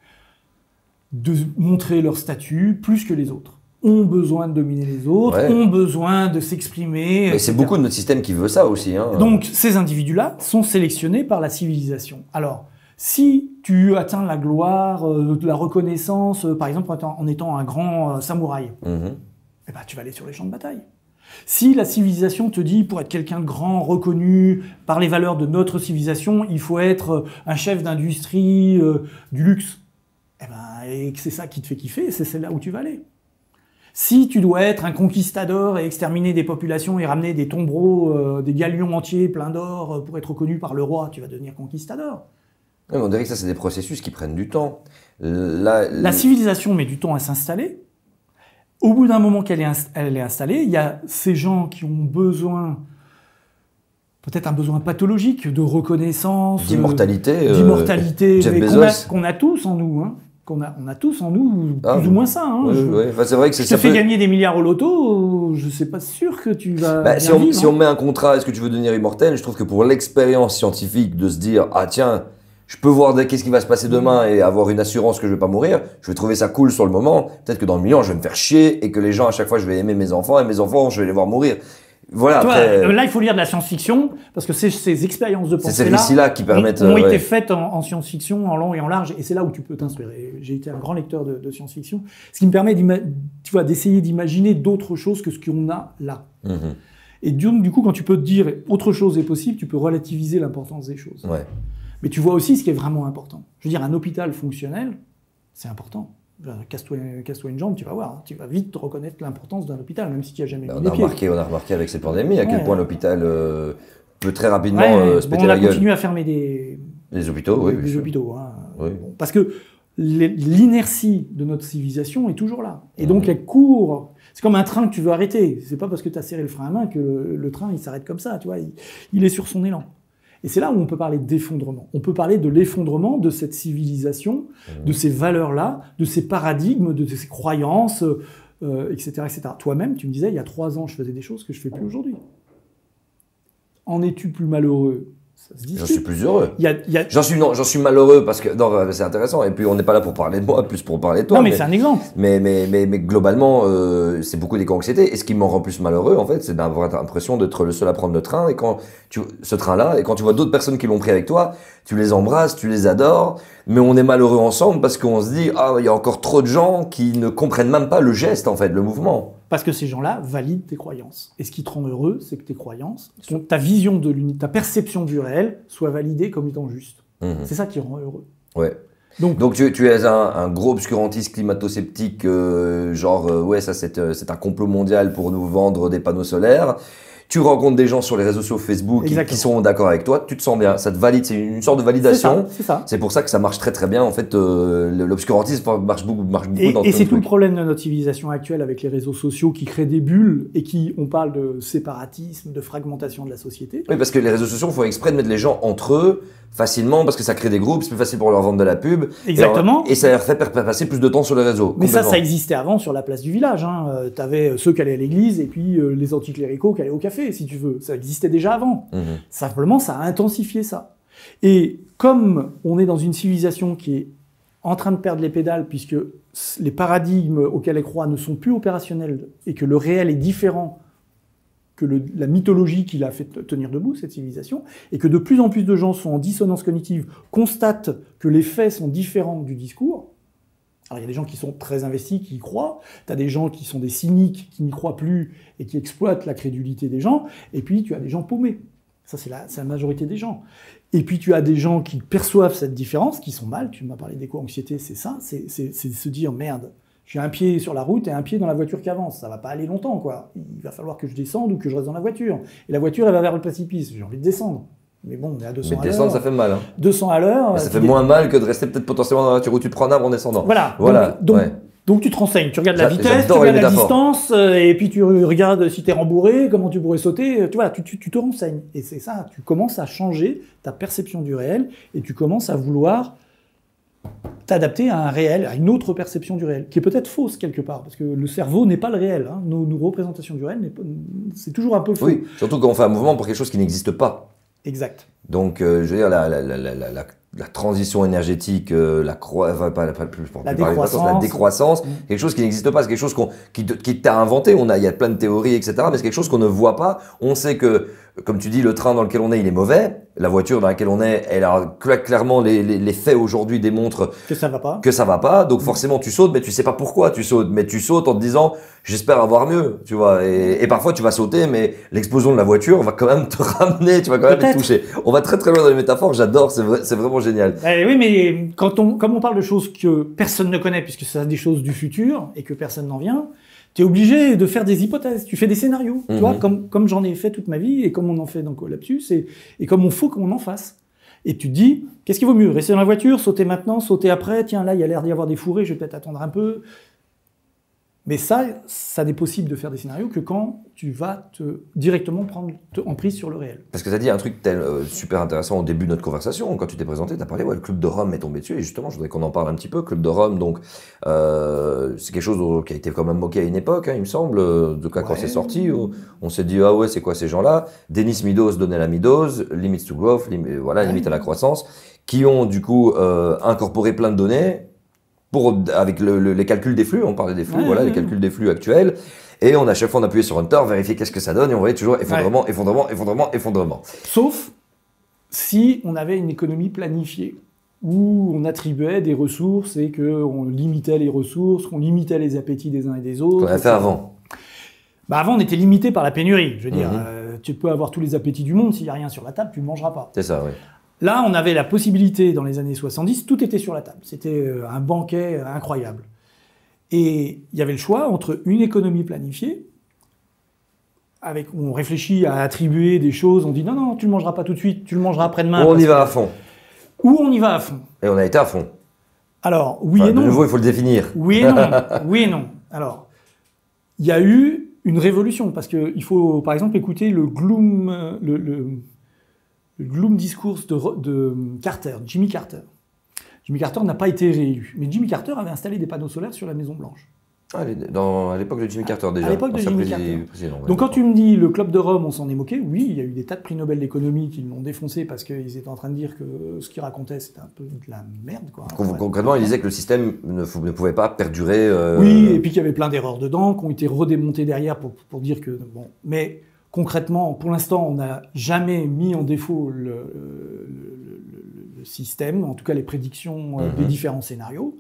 de montrer leur statut plus que les autres. Ont besoin de dominer les autres, ouais. ont besoin de s'exprimer. Mais c'est beaucoup de notre système qui veut ça aussi. Hein. Donc ces individus-là sont sélectionnés par la civilisation. Alors, si tu atteins la gloire, euh, de la reconnaissance, euh, par exemple en étant un grand euh, samouraï, mm-hmm. eh ben, tu vas aller sur les champs de bataille. Si la civilisation te dit, pour être quelqu'un de grand, reconnu par les valeurs de notre civilisation, il faut être un chef d'industrie euh, du luxe, eh ben, et que c'est ça qui te fait kiffer, c'est là où tu vas aller. Si tu dois être un conquistador et exterminer des populations et ramener des tombereaux, euh, des galions entiers pleins d'or euh, pour être reconnu par le roi, tu vas devenir conquistador. Oui, on dirait que ça, c'est des processus qui prennent du temps. La, la... la civilisation met du temps à s'installer. Au bout d'un moment qu'elle est, elle est installée, il y a ces gens qui ont besoin, peut-être un besoin pathologique de reconnaissance, d'immortalité, euh, d'immortalité, euh, qu'on a, qu'on a tous en nous, hein. Qu'on a, on a tous en nous ah, plus ou moins ça. Hein. Oui, je oui. Enfin, c'est vrai que je te fais peut... gagner des milliards au loto, je ne suis pas sûr que tu vas. Bah, si, on, vivre, si hein. on met un contrat, est-ce que tu veux devenir immortel? Je trouve que pour l'expérience scientifique de se dire, ah tiens, je peux voir qu'est-ce qui va se passer demain et avoir une assurance que je vais pas mourir, je vais trouver ça cool sur le moment. Peut-être que dans le million, je vais me faire chier et que les gens, à chaque fois, je vais aimer mes enfants et mes enfants, je vais les voir mourir. Voilà. Toi, après... Là, il faut lire de la science-fiction parce que ces, ces expériences de pensée-là c'est ces récits-là qui permettent, ont, ont euh, été ouais. faites en, en science-fiction, en long et en large, et c'est là où tu peux t'instruire. J'ai été un grand lecteur de, de science-fiction, ce qui me permet tu vois, d'essayer d'imaginer d'autres choses que ce qu'on a là. Mm-hmm. Et du, du coup, quand tu peux te dire autre chose est possible, tu peux relativiser l'importance des choses. Ouais. Mais tu vois aussi ce qui est vraiment important. Je veux dire, un hôpital fonctionnel, c'est important. Casse-toi, casse-toi une jambe, tu vas voir. Hein. Tu vas vite te reconnaître l'importance d'un hôpital, même si tu n'y as jamais mis on les a pieds. Remarqué, on a remarqué avec cette pandémie à quel ouais, point ouais. l'hôpital euh, peut très rapidement ouais, euh, se bon, péter la gueule. On a continué à fermer des, des hôpitaux, oui. Des hôpitaux hein. Oui. Bon, parce que l'inertie de notre civilisation est toujours là. Et donc, mmh. elle court. C'est comme un train que tu veux arrêter. C'est pas parce que tu as serré le frein à main que le, le train il s'arrête comme ça. Tu vois, il, il est sur son élan. Et c'est là où on peut parler d'effondrement. On peut parler de l'effondrement de cette civilisation, mmh. de ces valeurs-là, de ces paradigmes, de ces croyances, euh, et cetera, et cetera. Toi-même, tu me disais, il y a trois ans, je faisais des choses que je fais plus aujourd'hui. En es-tu plus malheureux? Ça se discute. J'en suis plus heureux. Il y a, il y a... J'en suis non, j'en suis malheureux parce que non, c'est intéressant. Et puis on n'est pas là pour parler de moi, plus pour parler de toi. Non, mais, mais c'est un exemple. Mais mais mais mais globalement, euh, c'est beaucoup d'éco-anxiété. Et ce qui m'en rend plus malheureux, en fait, c'est d'avoir l'impression d'être le seul à prendre le train. Et quand tu ce train-là, et quand tu vois d'autres personnes qui l'ont pris avec toi, tu les embrasses, tu les adores. Mais on est malheureux ensemble parce qu'on se dit ah, il y a encore trop de gens qui ne comprennent même pas le geste, en fait, le mouvement. Parce que ces gens-là valident tes croyances. Et ce qui te rend heureux, c'est que tes croyances, ton, ta vision de l'unité, ta perception du réel soit validée comme étant juste. Mmh. C'est ça qui rend heureux. Ouais. Donc, Donc tu, tu es un, un gros obscurantiste climato-sceptique, euh, genre, euh, ouais, ça c'est, c'est un complot mondial pour nous vendre des panneaux solaires. Tu rencontres des gens sur les réseaux sociaux Facebook qui, qui sont d'accord avec toi, tu te sens bien, ça te valide, c'est une sorte de validation. C'est ça. C'est pour ça que ça marche très très bien. En fait, euh, l'obscurantisme marche beaucoup, marche beaucoup et, dans Et c'est tout truc. le problème de notre civilisation actuelle avec les réseaux sociaux qui créent des bulles et qui, on parle de séparatisme, de fragmentation de la société. Oui, parce que les réseaux sociaux font exprès de mettre les gens entre eux facilement parce que ça crée des groupes, c'est plus facile pour leur vendre de la pub. Exactement. Et, et ça leur fait passer plus de temps sur les réseaux. Mais ça, ça existait avant sur la place du village. Hein. Euh, T'avais ceux qui allaient à l'église et puis euh, les anticléricaux qui allaient au café, si tu veux. Ça existait déjà avant. Mmh. Simplement, ça a intensifié ça. Et comme on est dans une civilisation qui est en train de perdre les pédales puisque les paradigmes auxquels elle croit ne sont plus opérationnels et que le réel est différent que le, la mythologie qui l'a fait tenir debout, cette civilisation, et que de plus en plus de gens sont en dissonance cognitive, constatent que les faits sont différents du discours. Alors il y a des gens qui sont très investis, qui y croient, tu as des gens qui sont des cyniques, qui n'y croient plus et qui exploitent la crédulité des gens, et puis tu as des gens paumés. Ça, c'est la, c'est la majorité des gens. Et puis tu as des gens qui perçoivent cette différence, qui sont mal, tu m'as parlé d'éco-anxiété, c'est ça, c'est, c'est, c'est se dire, merde, j'ai un pied sur la route et un pied dans la voiture qui avance. Ça va pas aller longtemps, quoi. Il va falloir que je descende ou que je reste dans la voiture. Et la voiture, elle va vers le précipice. J'ai envie de descendre. Mais bon, on est à deux cents mais à l'heure. descendre, ça fait mal. Hein. deux cents à l'heure. Ça fait moins mal que de rester peut-être potentiellement dans la voiture où tu te prends un arbre en descendant. Voilà. Voilà. Donc, donc, ouais. donc tu te renseignes. Tu regardes la vitesse, tu regardes la distance, euh, et puis tu regardes si t'es rembourré, comment tu pourrais sauter. Tu vois, tu, tu, tu te renseignes. Et c'est ça. Tu commences à changer ta perception du réel et tu commences à vouloir t'adapter à un réel, à une autre perception du réel, qui est peut-être fausse quelque part, parce que le cerveau n'est pas le réel. Hein. Nos, nos représentations du réel, c'est toujours un peu faux. Oui, surtout quand on fait un mouvement pour quelque chose qui n'existe pas. Exact. Donc, euh, je veux dire, la, la, la, la, la, la transition énergétique, euh, la, croi... enfin, pas, pas, plus, la, décroissance. la décroissance, mmh. quelque chose qui n'existe pas, c'est quelque chose qu'on, qui, qui t'a inventé. On a, il y a plein de théories, et cetera, mais c'est quelque chose qu'on ne voit pas. On sait que, comme tu dis, le train dans lequel on est, il est mauvais. La voiture dans laquelle on est, elle a clairement les, les, les faits aujourd'hui démontrent que ça va pas. Que ça va pas. Donc forcément tu sautes, mais tu sais pas pourquoi tu sautes. Mais tu sautes en te disant j'espère avoir mieux, tu vois. Et, et parfois tu vas sauter, mais l'explosion de la voiture va quand même te ramener, tu vas quand même te toucher. On va très très loin dans les métaphores. J'adore, c'est vrai, c'est vraiment génial. Eh oui, mais quand on, comme on parle de choses que personne ne connaît, puisque c'est des choses du futur et que personne n'en vient. Tu es obligé de faire des hypothèses, tu fais des scénarios, mmh. tu vois, comme, comme j'en ai fait toute ma vie et comme on en fait dans Collapsus et, et comme on faut qu'on en fasse. Et tu te dis, qu'est-ce qui vaut mieux? Rester dans la voiture, sauter maintenant, sauter après, tiens là il y a l'air d'y avoir des fourrés, je vais peut-être attendre un peu. Mais ça, ça n'est possible de faire des scénarios que quand tu vas te directement prendre en prise sur le réel. Parce que tu as dit un truc tel, euh, super intéressant au début de notre conversation, quand tu t'es présenté, tu as parlé, ouais, le Club de Rome est tombé dessus, et justement, je voudrais qu'on en parle un petit peu. Club de Rome, donc, euh, c'est quelque chose qui a été quand même moqué à une époque, hein, il me semble, de quand, ouais. quand c'est sorti, où on s'est dit, ah ouais, c'est quoi ces gens-là? Dennis Meadows donnait la Meadows, Limits to Growth, lim, voilà, ouais. limite à la croissance, qui ont du coup euh, incorporé plein de données, pour, avec le, le, les calculs des flux, on parlait des flux, ouais, voilà, ouais, les calculs des flux actuels. Et on a chaque fois on appuyait sur Enter, vérifier qu'est-ce que ça donne, et on voyait toujours effondrement, ouais. effondrement, effondrement, effondrement. Sauf si on avait une économie planifiée, où on attribuait des ressources et qu'on limitait les ressources, qu'on limitait les appétits des uns et des autres. Qu'on a fait avant. Bah avant, on était limité par la pénurie. Je veux dire, mm-hmm. euh, tu peux avoir tous les appétits du monde, s'il n'y a rien sur la table, tu ne mangeras pas. C'est ça, oui. Là, on avait la possibilité, dans les années soixante-dix, tout était sur la table. C'était un banquet incroyable. Et il y avait le choix entre une économie planifiée, avec, où on réfléchit à attribuer des choses, on dit non, non, tu ne le mangeras pas tout de suite, tu le mangeras après-demain. Ou on y va à fond. Ou on y va à fond. Et on a été à fond. Alors, oui enfin, et non. De nouveau, il faut le définir. Oui et non. Oui et non. Alors, il y a eu une révolution, parce qu'il faut, par exemple, écouter le gloom... Le, le, Le gloom discours de, de Carter, Jimmy Carter. Jimmy Carter n'a pas été réélu, mais Jimmy Carter avait installé des panneaux solaires sur la Maison Blanche. Ah, dans, à l'époque de Jimmy Carter déjà. À l'époque de Jimmy président, Carter. Président, ouais, Donc quand tu me dis le Club de Rome, on s'en est moqué, oui, il y a eu des tas de prix Nobel d'économie qui l'ont défoncé parce qu'ils étaient en train de dire que ce qu'ils racontaient c'était un peu de la merde, quoi. Con- concrètement, ils disaient que le système ne, ne pouvait pas perdurer. Euh... Oui, et puis qu'il y avait plein d'erreurs dedans, qui ont été redémontées derrière pour, pour dire que bon, mais concrètement, pour l'instant, on n'a jamais mis en défaut le, le, le, le système, en tout cas les prédictions mm-hmm. des différents scénarios.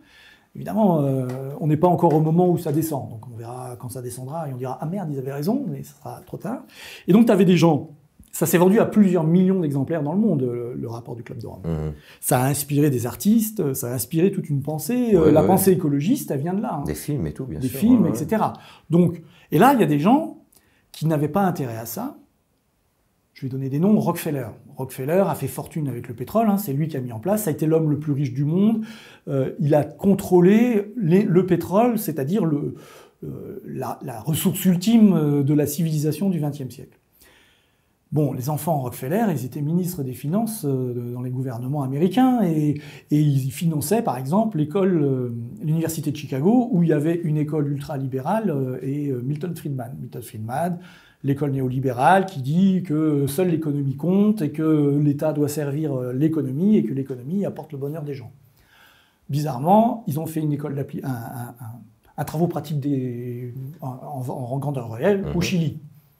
Évidemment, euh, on n'est pas encore au moment où ça descend. Donc on verra quand ça descendra et on dira « Ah merde, ils avaient raison », mais ça sera trop tard. Et donc tu avais des gens, ça s'est vendu à plusieurs millions d'exemplaires dans le monde, le, le rapport du Club de Rome. Mmh. Ça a inspiré des artistes, ça a inspiré toute une pensée. Ouais, la ouais. pensée écologiste, elle vient de là. Hein. Des films et tout, bien des sûr. Des films, ouais, et cetera. Donc, et là, il y a des gens qui n'avaient pas intérêt à ça. Je vais donner des noms. Rockefeller. Rockefeller a fait fortune avec le pétrole. Hein, c'est lui qui a mis en place. Ça a été l'homme le plus riche du monde. Euh, il a contrôlé les, le pétrole, c'est-à-dire le, euh, la, la ressource ultime de la civilisation du vingtième siècle. Bon, les enfants Rockefeller, ils étaient ministres des Finances euh, dans les gouvernements américains et, et ils finançaient, par exemple, l'école, euh, l'université de Chicago, où il y avait une école ultra-libérale euh, et euh, Milton Friedman. Milton Friedman, l'école néolibérale qui dit que seule l'économie compte et que l'État doit servir l'économie et que l'économie apporte le bonheur des gens. Bizarrement, ils ont fait une école d'appli, un, un, un, un travaux pratique des, en, en, en grandeur réelle mmh. au Chili.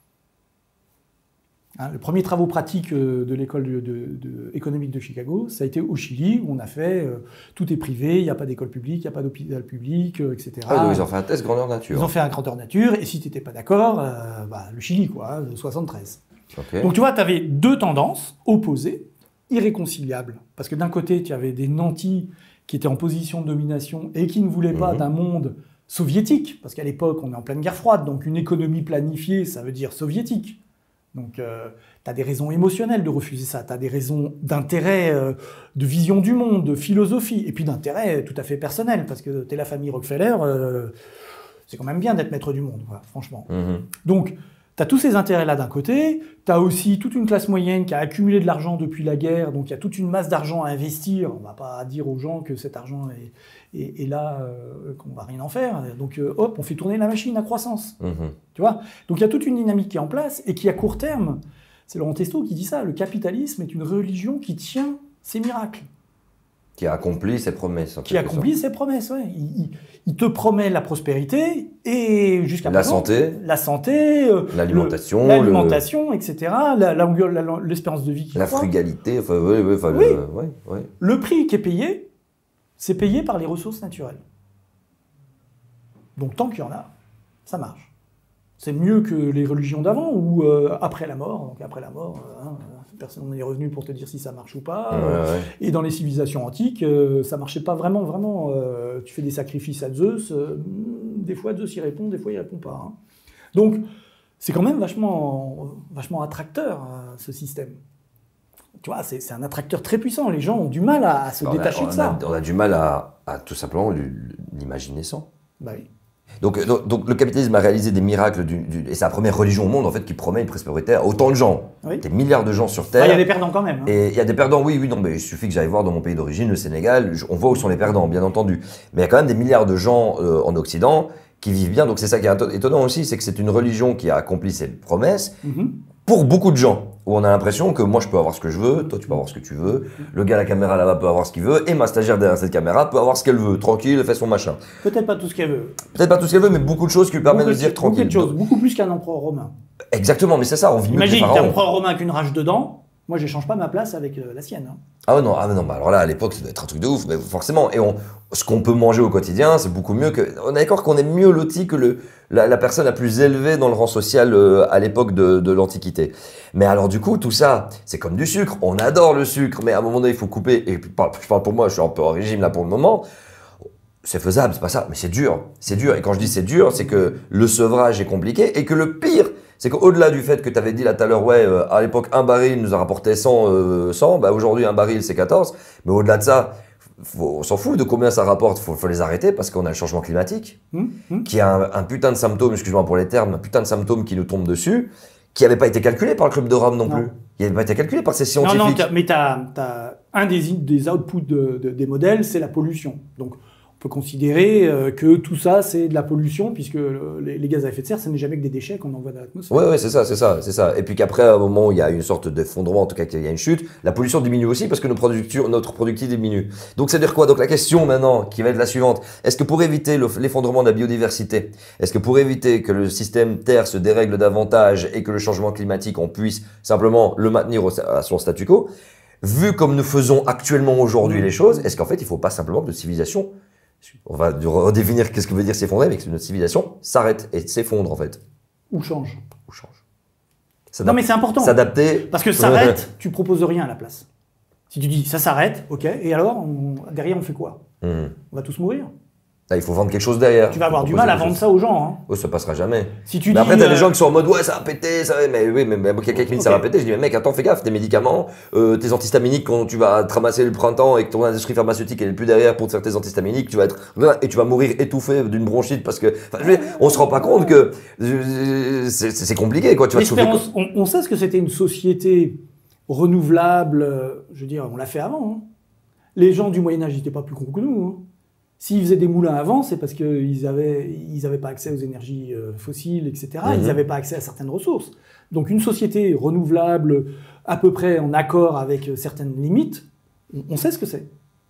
Hein, le premier travaux pratiques de l'école de, de, de, économique de Chicago, ça a été au Chili, où on a fait euh, tout est privé, il n'y a pas d'école publique, il n'y a pas d'hôpital public, euh, et cetera. Ah, donc ils ont fait un test grandeur nature. Ils ont fait un grandeur nature, et si tu n'étais pas d'accord, euh, bah, le Chili, quoi, soixante-treize. Okay. Donc tu vois, tu avais deux tendances opposées, irréconciliables. Parce que d'un côté, tu avais des nantis qui étaient en position de domination et qui ne voulaient pas mmh. d'un monde soviétique, parce qu'à l'époque, on est en pleine guerre froide, donc une économie planifiée, ça veut dire soviétique. Donc, euh, tu as des raisons émotionnelles de refuser ça, tu as des raisons d'intérêt, euh, de vision du monde, de philosophie, et puis d'intérêt tout à fait personnel, parce que tu es la famille Rockefeller, euh, c'est quand même bien d'être maître du monde, voilà, franchement. Mmh. Donc, tu as tous ces intérêts-là d'un côté, tu as aussi toute une classe moyenne qui a accumulé de l'argent depuis la guerre, donc il y a toute une masse d'argent à investir, on ne va pas dire aux gens que cet argent est, est, est là, euh, qu'on ne va rien en faire, donc euh, hop, on fait tourner la machine à croissance, mmh. tu vois. Donc il y a toute une dynamique qui est en place, et qui à court terme, c'est Laurent Testo qui dit ça, le capitalisme est une religion qui tient ses miracles. Qui a accompli ses promesses. Qui accomplit ses promesses, oui. Il, il, il te promet la prospérité et jusqu'à la présent, santé, la santé, euh, l'alimentation, l'alimentation, le... et cetera. La, la, la, l'espérance de vie qui la croît. frugalité, enfin, oui, oui, enfin, oui. Le, oui, oui. Le prix qui est payé, c'est payé par les ressources naturelles. Donc tant qu'il y en a, ça marche. C'est mieux que les religions d'avant ou euh, après la mort. Donc après la mort. Euh, hein, personne n'est revenu pour te dire si ça marche ou pas. Ouais, euh, ouais. Et dans les civilisations antiques, euh, ça marchait pas vraiment, vraiment. Euh, tu fais des sacrifices à Zeus, euh, des fois Zeus y répond, des fois il répond pas. Hein. Donc c'est quand même vachement, vachement attracteur, euh, ce système. Tu vois, c'est, c'est un attracteur très puissant. Les gens ont du mal à, à se on détacher a, on de ça. A, on a du mal à, à tout simplement l'imaginer sans. Bah oui. Donc, donc, donc le capitalisme a réalisé des miracles, du, du, et c'est la première religion au monde en fait qui promet une prospérité à autant de gens, oui. Des milliards de gens sur Terre. Il bah, y a des perdants quand même. Hein. Et il y a des perdants, oui, oui, non, mais il suffit que j'aille voir dans mon pays d'origine, le Sénégal, on voit où sont les perdants, bien entendu. Mais il y a quand même des milliards de gens euh, en Occident qui vivent bien, donc c'est ça qui est étonnant aussi, c'est que c'est une religion qui a accompli ses promesses mm-hmm. pour beaucoup de gens. Où on a l'impression que moi je peux avoir ce que je veux, toi tu peux avoir ce que tu veux, le gars à la caméra là-bas peut avoir ce qu'il veut, et ma stagiaire derrière cette caméra peut avoir ce qu'elle veut, tranquille, elle fait son machin. Peut-être pas tout ce qu'elle veut. Peut-être pas tout ce qu'elle veut, mais beaucoup de choses qui lui permettent beaucoup de se dire tranquille. Beaucoup de choses, beaucoup plus qu'un empereur romain. Exactement, mais c'est ça, on vit mieux que les pharaons. Imagine, t'es empereur romain avec une rage dedans, moi je n'échange pas ma place avec euh, la sienne. Hein. Ah ouais, non, ah non, bah alors là à l'époque ça doit être un truc de ouf, mais forcément, et on, ce qu'on peut manger au quotidien, c'est beaucoup mieux que. On est d'accord qu'on est mieux loti que le, la, la personne la plus élevée dans le rang social euh, à l'époque de, de l'Antiquité. Mais alors du coup, tout ça, c'est comme du sucre, on adore le sucre, mais à un moment donné il faut couper, et puis, je parle pour moi, je suis un peu en régime là pour le moment. C'est faisable, c'est pas ça, mais c'est dur, c'est dur. Et quand je dis c'est dur, c'est que le sevrage est compliqué et que le pire, c'est qu'au-delà du fait que tu avais dit là tout à l'heure, ouais, euh, à l'époque, un baril nous a rapporté cent, euh, cent, bah aujourd'hui, un baril, c'est quatorze. Mais au-delà de ça, faut, on s'en fout de combien ça rapporte, faut, faut les arrêter parce qu'on a le changement climatique, mmh, mmh. qui a un, un putain de symptôme, excuse-moi pour les termes, un putain de symptôme qui nous tombe dessus, qui n'avait pas été calculé par le Club de Rome non, non. plus. Il n'avait pas été calculé par ces scientifiques. Non, non, t'as, mais tu as un des, des outputs de, de, des modèles, c'est la pollution. Donc, on peut considérer euh, que tout ça, c'est de la pollution, puisque le, les, les gaz à effet de serre, ce n'est jamais que des déchets qu'on envoie dans l'atmosphère. Oui, ouais, c'est ça, c'est ça, c'est ça. Et puis qu'après, à un moment où il y a une sorte d'effondrement, en tout cas qu'il y a une chute, la pollution diminue aussi parce que nos notre productivité diminue. Donc, c'est-à-dire quoi? Donc, la question maintenant, qui va être la suivante, est-ce que pour éviter le, l'effondrement de la biodiversité, est-ce que pour éviter que le système Terre se dérègle davantage et que le changement climatique, on puisse simplement le maintenir au, à son statu quo, vu comme nous faisons actuellement aujourd'hui mmh. les choses, est-ce qu'en fait, il ne faut pas simplement que notre civilisation On va redéfinir qu'est-ce que veut dire s'effondrer, mais que notre civilisation s'arrête et s'effondre en fait. Ou change. Ou change. Non mais c'est important. S'adapter. Parce que s'arrête, tu proposes rien à la place. Si tu dis ça s'arrête, ok, et alors on, derrière on fait quoi? mmh. On va tous mourir. Là, il faut vendre quelque chose derrière. Tu vas avoir du mal à vendre ça aux gens. Hein. Oh, ça passera jamais. Si tu mais dis, après, t'as euh... des gens qui sont en mode ouais, ça va péter, ça va. Mais oui, mais, mais quelqu'un qui me dit ça va péter, je dis mais mec, attends, fais gaffe, tes médicaments, euh, tes antihistaminiques, quand tu vas te ramasser le printemps et que ton industrie pharmaceutique elle est plus derrière pour te faire tes antihistaminiques, tu vas être et tu vas mourir étouffé d'une bronchite parce que enfin, je veux dire, on se rend pas compte que c'est compliqué quoi. Tu vas te souffrir. On, on sait ce que c'était une société renouvelable. Je veux dire, on l'a fait avant. Hein. Les gens du Moyen Âge n'étaient pas plus cons que nous. Hein. S'ils faisaient des moulins avant, c'est parce qu'ils n'avaient ils avaient pas accès aux énergies euh, fossiles, et cetera. Mmh. Ils n'avaient pas accès à certaines ressources. Donc une société renouvelable, à peu près en accord avec certaines limites, on, on sait ce que c'est.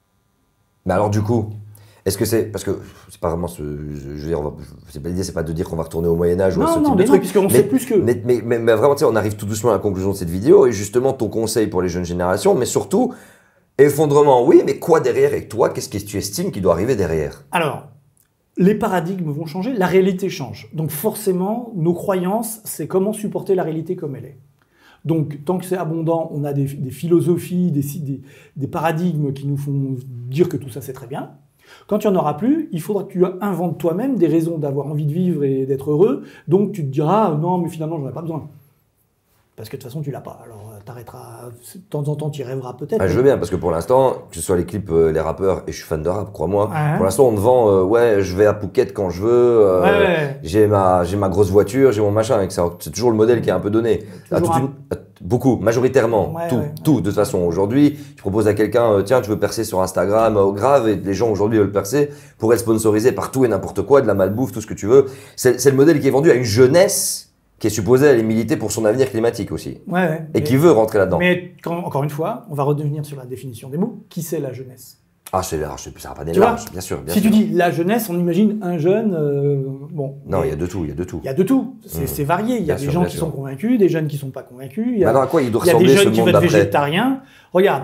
Mais alors du coup, est-ce que c'est... Parce que c'est pas vraiment ce... Je veux dire, l'idée, c'est pas de dire qu'on va retourner au Moyen-Âge ou à ce non, type mais de non, truc. puisqu'on sait plus que... Mais, mais, mais, mais vraiment, tu sais, on arrive tout doucement à la conclusion de cette vidéo. Et justement, ton conseil pour les jeunes générations, mais surtout... Effondrement, oui, mais quoi derrière? Et toi, qu'est-ce que tu estimes qui doit arriver derrière? Alors, les paradigmes vont changer, la réalité change. Donc forcément, nos croyances, c'est comment supporter la réalité comme elle est. Donc, tant que c'est abondant, on a des, des philosophies, des, des, des paradigmes qui nous font dire que tout ça, c'est très bien. Quand il n'y en aura plus, il faudra que tu inventes toi-même des raisons d'avoir envie de vivre et d'être heureux. Donc, tu te diras, non, mais finalement, j'en ai pas besoin. Parce que de toute façon, tu l'as pas. Alors, t'arrêteras. De temps en temps, tu y rêveras peut-être. Ah, je veux bien, parce que pour l'instant, que ce soit les clips, euh, les rappeurs, et je suis fan de rap, crois-moi. Ouais. Pour l'instant, on te vend, euh, ouais, je vais à Phuket quand je veux, euh, ouais, ouais. j'ai ma, j'ai ma grosse voiture, j'ai mon machin. C'est toujours le modèle qui est un peu donné. À toute une, à, beaucoup, majoritairement, ouais, tout, ouais, tout. Ouais. De toute façon, aujourd'hui, tu proposes à quelqu'un, euh, tiens, tu veux percer sur Instagram, au grave, et les gens aujourd'hui veulent percer pour être sponsorisés par tout et n'importe quoi, de la malbouffe, tout ce que tu veux. C'est le modèle qui est vendu à une jeunesse qui est supposé aller militer pour son avenir climatique aussi. Ouais, ouais. Et mais, qui veut rentrer là-dedans. Mais quand, encore une fois, on va redevenir sur la définition des mots. Qui c'est la jeunesse? Ah, c'est large, ça n'a pas des larges, bien sûr. Bien si sûr. tu dis la jeunesse, on imagine un jeune, euh, bon. Non, il y a de tout, il y a de tout. Il y a de tout. C'est mmh. varié. Il y a bien des sûr, gens qui sûr. sont convaincus, des jeunes qui ne sont pas convaincus. Il y a, alors à quoi il doit il y a ressembler des jeunes ce qui monde veulent être d'après? végétariens. Regarde,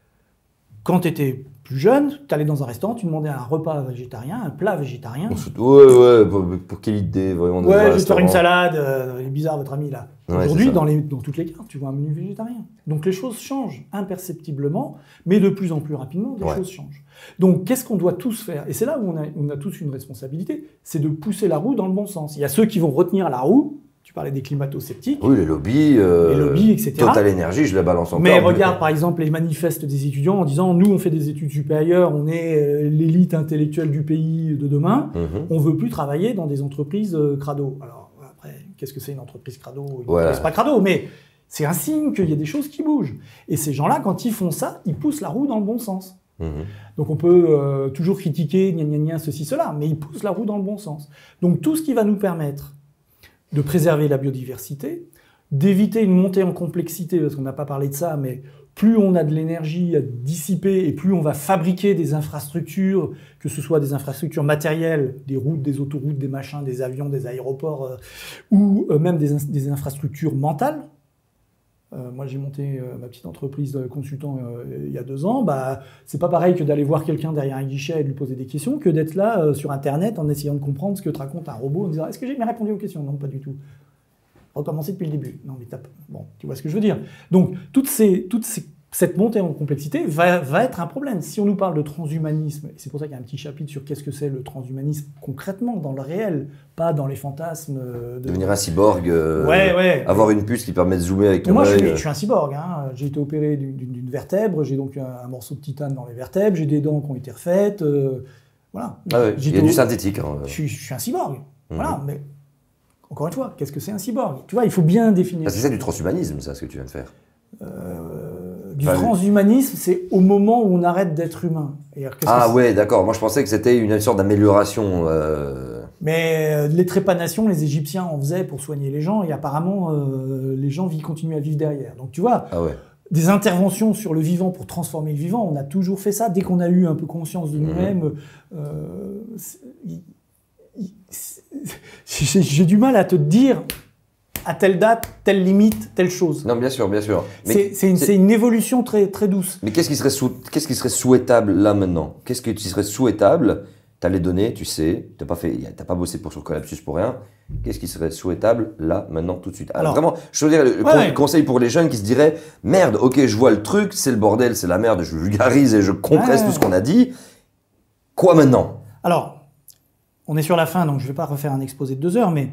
quand tu étais plus jeune, tu allais dans un restaurant, tu demandais un repas végétarien, un plat végétarien. Ouais, ouais, pour, pour quelle idée, voyons. Ouais, je vais te faire une salade, euh, il est bizarre votre ami là. Ouais, aujourd'hui, dans, dans toutes les cartes, tu vois un menu végétarien. Donc les choses changent imperceptiblement, mais de plus en plus rapidement, les ouais. choses changent. Donc qu'est-ce qu'on doit tous faire? Et c'est là où on a, on a tous une responsabilité, c'est de pousser la roue dans le bon sens. Il y a ceux qui vont retenir la roue. Tu parlais des climato-sceptiques. Oui, les lobbies, euh, les lobbies, et cetera. Total Énergie, je les balance encore. Mais regarde, mais... par exemple, les manifestes des étudiants en disant « Nous, on fait des études supérieures, on est euh, l'élite intellectuelle du pays de demain, mm-hmm. on veut plus travailler dans des entreprises euh, crado. » Alors, après, qu'est-ce que c'est une entreprise crado? Voilà. C'est pas crado, mais c'est un signe qu'il y a des choses qui bougent. Et ces gens-là, quand ils font ça, ils poussent la roue dans le bon sens. Mmh. Donc on peut euh, toujours critiquer, gna gna gna, ceci, cela, mais ils poussent la roue dans le bon sens. Donc tout ce qui va nous permettre de préserver la biodiversité, d'éviter une montée en complexité, parce qu'on n'a pas parlé de ça, mais plus on a de l'énergie à dissiper et plus on va fabriquer des infrastructures, que ce soit des infrastructures matérielles, des routes, des autoroutes, des machins, des avions, des aéroports, euh, ou euh, même des, des infrastructures mentales. Euh, moi, j'ai monté euh, ma petite entreprise de consultant euh, il y a deux ans. Bah, c'est pas pareil que d'aller voir quelqu'un derrière un guichet et de lui poser des questions que d'être là euh, sur Internet en essayant de comprendre ce que te raconte un robot en disant « Est-ce que j'ai bien répondu aux questions ?» Non, pas du tout. Recommencer depuis le début. Non, mais tape. Bon, tu vois ce que je veux dire. Donc, toutes ces, toutes ces, cette montée en complexité va, va être un problème. Si on nous parle de transhumanisme, et c'est pour ça qu'il y a un petit chapitre sur qu'est-ce que c'est le transhumanisme concrètement, dans le réel, pas dans les fantasmes. De... Devenir un cyborg, euh, ouais, ouais. avoir une puce qui permet de zoomer avec ton moi, œil. Moi, je, je suis un cyborg. Hein. J'ai été opéré d'une vertèbre, j'ai donc un, un morceau de titane dans les vertèbres, j'ai des dents qui ont été refaites. Euh, voilà. Ah ouais, il y a du synthétique. Hein. Je, je suis un cyborg. Mmh. Voilà, mais encore une fois, qu'est-ce que c'est un cyborg? Tu vois, il faut bien définir. C'est ça du transhumanisme, ça, ce que tu viens de faire. Euh, du enfin, transhumanisme, c'est au moment où on arrête d'être humain. Ah ouais, d'accord. Moi, je pensais que c'était une sorte d'amélioration. Euh... Mais euh, les trépanations, les Égyptiens en faisaient pour soigner les gens, et apparemment, euh, les gens continuent à vivre derrière. Donc, tu vois, ah ouais. Des interventions sur le vivant pour transformer le vivant, on a toujours fait ça. Dès qu'on a eu un peu conscience de nous-mêmes, mmh. euh, j'ai du mal à te dire à telle date, telle limite, telle chose. Non, bien sûr, bien sûr. C'est une, une évolution très, très douce. Mais qu'est-ce qui serait sou... qu'est-ce qui serait souhaitable là maintenant? Qu'est-ce qui serait souhaitable tu as les données, tu sais, tu n'as pas, pas bossé pour, sur Collapsus pour rien. Qu'est-ce qui serait souhaitable là, maintenant, tout de suite? Alors, Alors vraiment, je veux dire, le ouais, con conseil pour les jeunes qui se diraient « Merde, ok, je vois le truc, c'est le bordel, c'est la merde, je vulgarise et je compresse ouais. tout ce qu'on a dit. Quoi maintenant ?» Alors, on est sur la fin, donc je ne vais pas refaire un exposé de deux heures, mais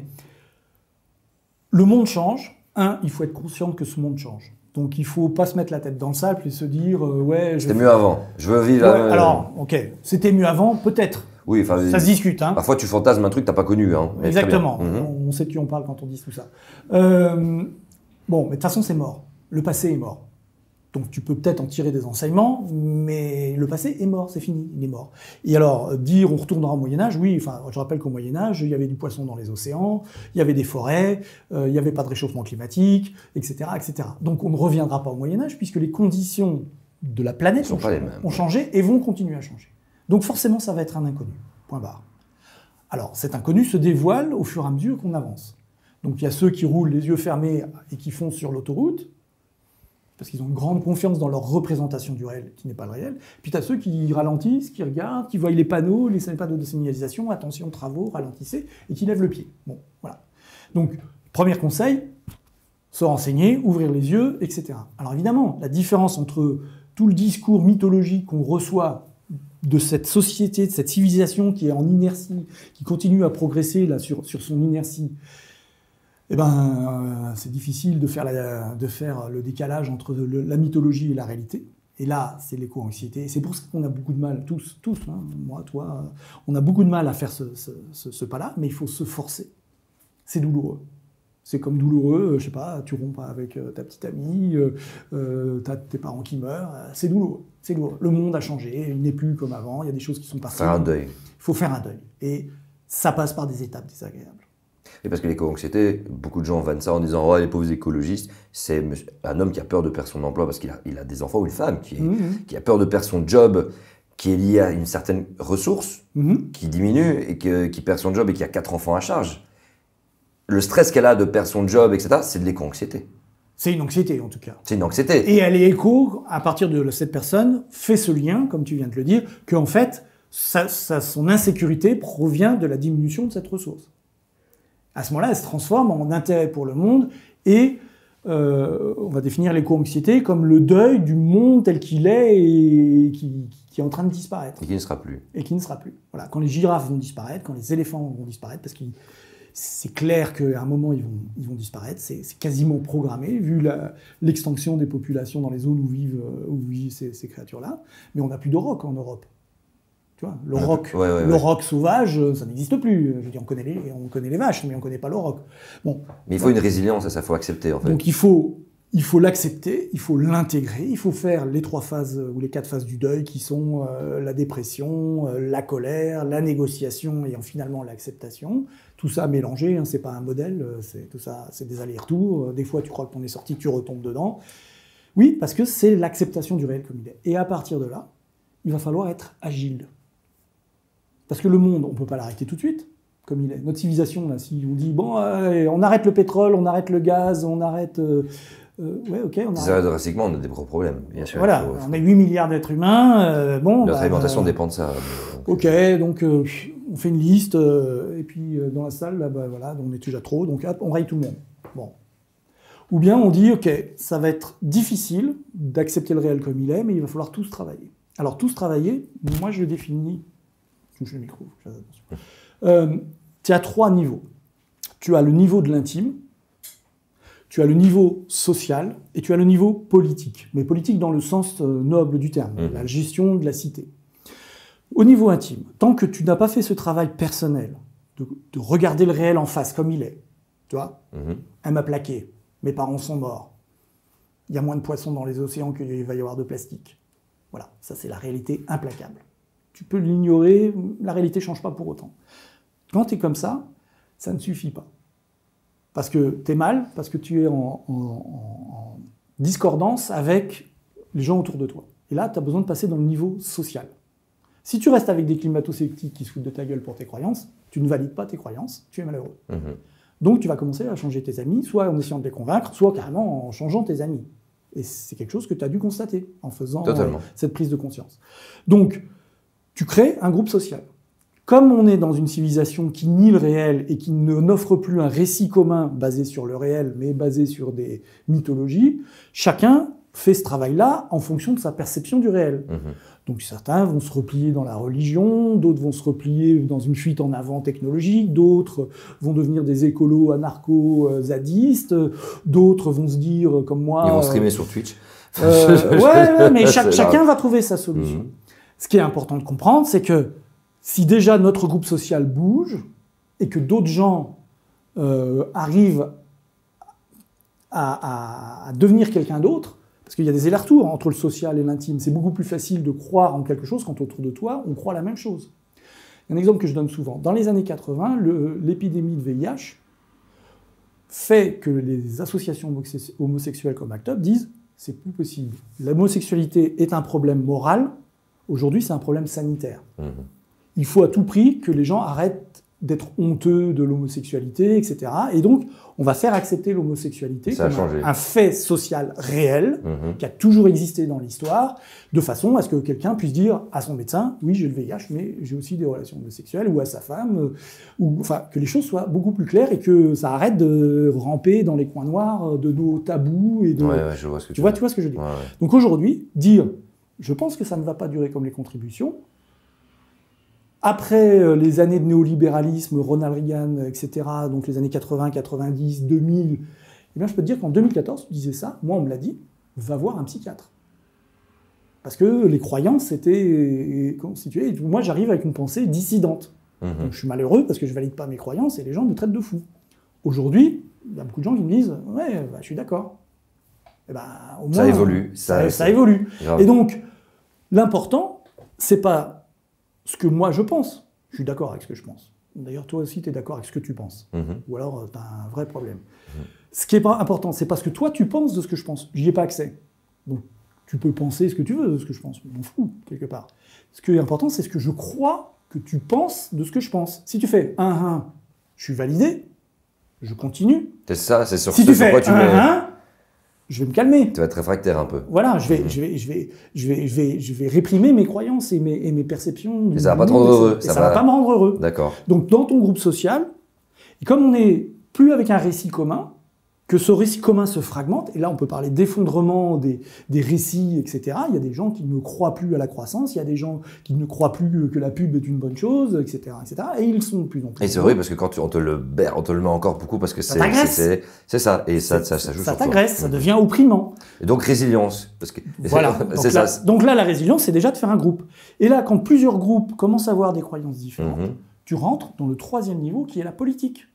le monde change. Un, il faut être conscient que ce monde change. Donc, il ne faut pas se mettre la tête dans le sable et se dire euh, « Ouais, c'était mieux avant, je veux vivre... Ouais, » Alors, ok, c'était mieux avant, peut-être. Oui, enfin, ça se discute. Hein. Parfois, tu fantasmes un truc que tu n'as pas connu. Hein. Exactement. Mmh. On sait de qui on parle quand on dit tout ça. Euh, bon, mais de toute façon, c'est mort. Le passé est mort. Donc, tu peux peut-être en tirer des enseignements, mais le passé est mort, c'est fini, il est mort. Et alors, dire on retournera au Moyen-Âge, oui, enfin, je rappelle qu'au Moyen-Âge, il y avait du poisson dans les océans, il y avait des forêts, euh, il n'y avait pas de réchauffement climatique, et cetera, et cetera. Donc, on ne reviendra pas au Moyen-Âge, puisque les conditions de la planète ont, changé, ont changé et vont continuer à changer. Donc forcément, ça va être un inconnu. Point barre. Alors, cet inconnu se dévoile au fur et à mesure qu'on avance. Donc il y a ceux qui roulent les yeux fermés et qui foncent sur l'autoroute, parce qu'ils ont une grande confiance dans leur représentation du réel, qui n'est pas le réel. Puis tu as ceux qui ralentissent, qui regardent, qui voient les panneaux, les panneaux de signalisation, attention, travaux, ralentissez, et qui lèvent le pied. Bon, voilà. Donc, premier conseil, se renseigner, ouvrir les yeux, et cetera. Alors évidemment, la différence entre tout le discours mythologique qu'on reçoit de cette société, de cette civilisation qui est en inertie, qui continue à progresser là, sur, sur son inertie, eh ben, euh, c'est difficile de faire, la, de faire le décalage entre le, la mythologie et la réalité. Et là, c'est l'éco-anxiété. C'est pour ça qu'on a beaucoup de mal, tous, tous, hein, moi, toi, on a beaucoup de mal à faire ce, ce, ce, ce pas-là, mais il faut se forcer. C'est douloureux. C'est comme douloureux, je sais pas, tu romps avec ta petite amie, euh, euh, t'as tes parents qui meurent, c'est douloureux, c'est douloureux. Le monde a changé, il n'est plus comme avant, il y a des choses qui sont passées. Faire un deuil. Il faut faire un deuil. Et ça passe par des étapes désagréables. Et parce que l'éco-anxiété, beaucoup de gens vannent ça en disant « Oh, les pauvres écologistes », c'est un homme qui a peur de perdre son emploi parce qu'il a, il a des enfants ou une femme qui, est, mmh. qui a peur de perdre son job, qui est lié à une certaine ressource, mmh. qui diminue et que, qui perd son job et qui a quatre enfants à charge. Le stress qu'elle a de perdre son job, et cetera, c'est de l'éco-anxiété. C'est une anxiété, en tout cas. C'est une anxiété. Et elle est écho, à partir de cette personne, fait ce lien, comme tu viens de le dire, qu'en fait, sa, sa, son insécurité provient de la diminution de cette ressource. À ce moment-là, elle se transforme en intérêt pour le monde et euh, on va définir l'éco-anxiété comme le deuil du monde tel qu'il est et qui, qui est en train de disparaître. Et qui ne sera plus. Et qui ne sera plus. Voilà. Quand les girafes vont disparaître, quand les éléphants vont disparaître, parce qu'ils... c'est clair qu'à un moment, ils vont, ils vont disparaître. C'est quasiment programmé, vu l'extension des populations dans les zones où vivent, où vivent ces, ces créatures-là. Mais on n'a plus de roc en Europe. Tu vois, le roc, ouais, ouais, le ouais. roc sauvage, ça n'existe plus. Je veux dire, on connaît les, on connaît les vaches, mais on ne connaît pas le roc. Bon. Mais il faut une résilience, ça, il faut accepter, en fait. Donc il faut, il faut l'accepter, il faut l'intégrer, il faut faire les trois phases ou les quatre phases du deuil qui sont euh, la dépression, euh, la colère, la négociation et finalement l'acceptation. Tout ça mélangé, hein, c'est pas un modèle, c'est tout ça, c'est des allers-retours. Des fois, tu crois que t'en es sorti, tu retombes dedans. Oui, parce que c'est l'acceptation du réel comme il est. Et à partir de là, il va falloir être agile. Parce que le monde, on peut pas l'arrêter tout de suite, comme il est. Notre civilisation, là, si on dit bon, euh, on arrête le pétrole, on arrête le gaz, on arrête. Euh, Euh, ouais, ok. On a... Drastiquement, on a des gros problèmes, bien sûr. Voilà, faut, on a huit milliards d'êtres humains. Euh, bon, Notre bah, alimentation euh, dépend de ça. Donc, ok, donc euh, on fait une liste, euh, et puis euh, dans la salle, là, bah, voilà, on est déjà trop, donc hop, on raye tout le monde. Bon. Ou bien on dit, ok, ça va être difficile d'accepter le réel comme il est, mais il va falloir tous travailler. Alors, tous travailler, moi je le définis. Touche le micro, fais attention. Euh, tu as trois niveaux. Tu as le niveau de l'intime. Tu as le niveau social et tu as le niveau politique, mais politique dans le sens noble du terme, mmh. la gestion de la cité. Au niveau intime, tant que tu n'as pas fait ce travail personnel, de, de regarder le réel en face comme il est, tu vois, mmh. elle m'a plaqué, mes parents sont morts, il y a moins de poissons dans les océans qu'il va y avoir de plastique. Voilà, ça c'est la réalité implacable. Tu peux l'ignorer, la réalité ne change pas pour autant. Quand tu es comme ça, ça ne suffit pas. Parce que tu es mal, parce que tu es en, en, en discordance avec les gens autour de toi. Et là, tu as besoin de passer dans le niveau social. Si tu restes avec des climato-sceptiques qui se foutent de ta gueule pour tes croyances, tu ne valides pas tes croyances, tu es malheureux. Mmh. Donc tu vas commencer à changer tes amis, soit en essayant de les convaincre, soit carrément en changeant tes amis. Et c'est quelque chose que tu as dû constater en faisant euh, cette prise de conscience. Donc, tu crées un groupe social. Comme on est dans une civilisation qui nie le réel et qui ne n'offre plus un récit commun basé sur le réel, mais basé sur des mythologies, chacun fait ce travail-là en fonction de sa perception du réel. Mmh. Donc certains vont se replier dans la religion, d'autres vont se replier dans une fuite en avant technologique, d'autres vont devenir des écolos anarcho-zadistes, d'autres vont se dire, comme moi... Ils vont streamer euh, sur Twitch. Euh, ouais, ouais, mais chaque, chacun va trouver sa solution. Mmh. Ce qui est important de comprendre, c'est que si déjà notre groupe social bouge et que d'autres gens euh, arrivent à, à, à devenir quelqu'un d'autre, parce qu'il y a des allers-retours entre le social et l'intime, c'est beaucoup plus facile de croire en quelque chose quand autour de toi, on croit la même chose. Il y a un exemple que je donne souvent. Dans les années quatre-vingts, le, l'épidémie de V I H fait que les associations homosexuelles comme ACT UP disent « c'est plus possible. L'homosexualité est un problème moral, aujourd'hui c'est un problème sanitaire. Mmh. Il faut à tout prix que les gens arrêtent d'être honteux de l'homosexualité, et cetera. Et donc, on va faire accepter l'homosexualité comme un, un fait social réel, mmh. qui a toujours existé dans l'histoire, de façon à ce que quelqu'un puisse dire à son médecin « oui, j'ai le V I H, mais j'ai aussi des relations homosexuelles », ou à sa femme, euh, ou enfin, que les choses soient beaucoup plus claires et que ça arrête de ramper dans les coins noirs de nos tabous et de... Ouais, ouais, je vois ce que tu, tu vois, tu vois ce que je dis. Ouais, ouais. Donc aujourd'hui, dire « je pense que ça ne va pas durer comme les contributions », après les années de néolibéralisme, Ronald Reagan, et cetera, donc les années quatre-vingts, quatre-vingt-dix, deux mille, eh bien je peux te dire qu'en deux mille quatorze, tu disais ça, moi on me l'a dit, va voir un psychiatre. Parce que les croyances étaient constituées, moi j'arrive avec une pensée dissidente. Mmh. Donc je suis malheureux parce que je valide pas mes croyances et les gens me traitent de fou. Aujourd'hui, il y a beaucoup de gens qui me disent, ouais, bah, je suis d'accord. Et ben, au moins, ça évolue. Ça, ça, ça évolue. Grave. Et donc, l'important, c'est pas ce que moi je pense. Je suis d'accord avec ce que je pense. D'ailleurs, toi aussi, tu es d'accord avec ce que tu penses. Mmh. Ou alors, euh, tu as un vrai problème. Mmh. Ce qui est pas important, c'est parce que toi, tu penses de ce que je pense. J'y ai pas accès. Donc, tu peux penser ce que tu veux de ce que je pense. Je m'en fous, quelque part. Ce qui est important, c'est ce que je crois que tu penses de ce que je pense. Si tu fais un un, je suis validé, je continue. C'est ça, c'est sur si ce tu sur fais quoi tu un, mets... un, je vais me calmer. Tu vas être réfractaire un peu. Voilà, je vais, mmh. je vais, je vais, je vais, je vais, je vais réprimer mes croyances et mes, et mes perceptions. Et ça va pas te rendre heureux. Ça, ça va pas me rendre heureux. D'accord. Donc, dans ton groupe social, et comme on n'est plus avec un récit commun, que ce récit commun se fragmente, et là on peut parler d'effondrement des, des récits, et cetera. Il y a des gens qui ne croient plus à la croissance, il y a des gens qui ne croient plus que la pub est une bonne chose, et cetera, et cetera. Et ils sont de plus en plus. Et c'est vrai parce que quand tu, on te le on te le met encore beaucoup parce que c'est c'est, c'est ça et ça ça, ça joue ça sur toi. t'agresse, ça devient opprimant. Et donc résilience parce que voilà. c'est donc, là, ça. donc là la résilience c'est déjà de faire un groupe. Et là quand plusieurs groupes commencent à avoir des croyances différentes, mmh. tu rentres dans le troisième niveau qui est la politique.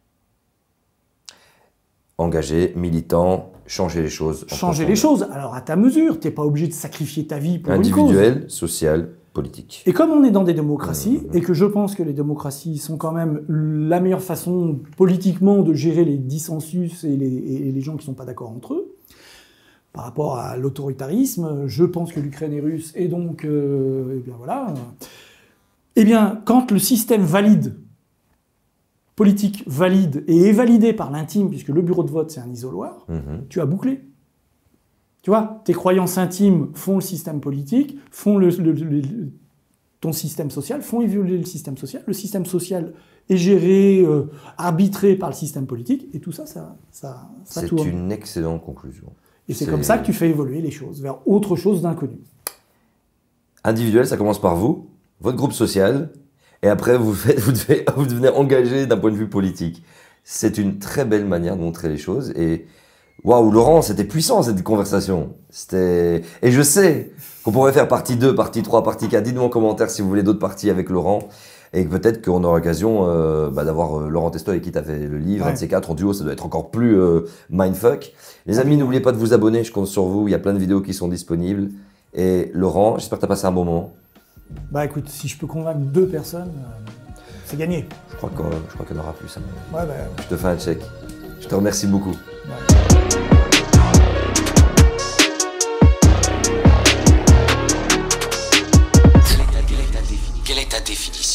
Engagé, militant, changer les choses. Changer les choses. Alors, à ta mesure, tu n'es pas obligé de sacrifier ta vie pour une cause. Individuel, social, politique. Et comme on est dans des démocraties, mmh. et que je pense que les démocraties sont quand même la meilleure façon politiquement de gérer les dissensus et les, et les gens qui ne sont pas d'accord entre eux, par rapport à l'autoritarisme, je pense que l'Ukraine est russe, et donc, euh, eh bien voilà. Eh bien, quand le système valide, politique valide et est validé par l'intime, puisque le bureau de vote c'est un isoloir, mmh. tu as bouclé. Tu vois, tes croyances intimes font le système politique, font le, le, le, le, ton système social, font évoluer le système social. Le système social est géré, euh, arbitré par le système politique, et tout ça, ça, ça, ça c'est tourne. C'est une excellente conclusion. Et c'est, c'est comme ça que tu fais évoluer les choses, vers autre chose d'inconnu. Individuel, ça commence par vous, votre groupe social, et après, vous, faites, vous, devez, vous devenez engagé d'un point de vue politique. C'est une très belle manière de montrer les choses. Et waouh, Laurent, c'était puissant cette conversation. C'était et je sais qu'on pourrait faire partie deux, partie trois, partie quatre. Dites-nous en commentaire si vous voulez d'autres parties avec Laurent. Et peut-être qu'on aura l'occasion euh, bah, d'avoir euh, Laurent Testo avec qui tu as fait le livre, ouais. un de ces quatre en duo. Ça doit être encore plus euh, mindfuck. Les amis, n'oubliez pas de vous abonner. Je compte sur vous. Il y a plein de vidéos qui sont disponibles. Et Laurent, j'espère que tu as passé un bon moment. Bah écoute, si je peux convaincre deux personnes, euh, c'est gagné. Je crois qu'on je crois qu'il y en aura plus. Hein. Ouais, bah, je te fais un check. Je te remercie beaucoup. Ouais. Quelle est ta définition du réel ?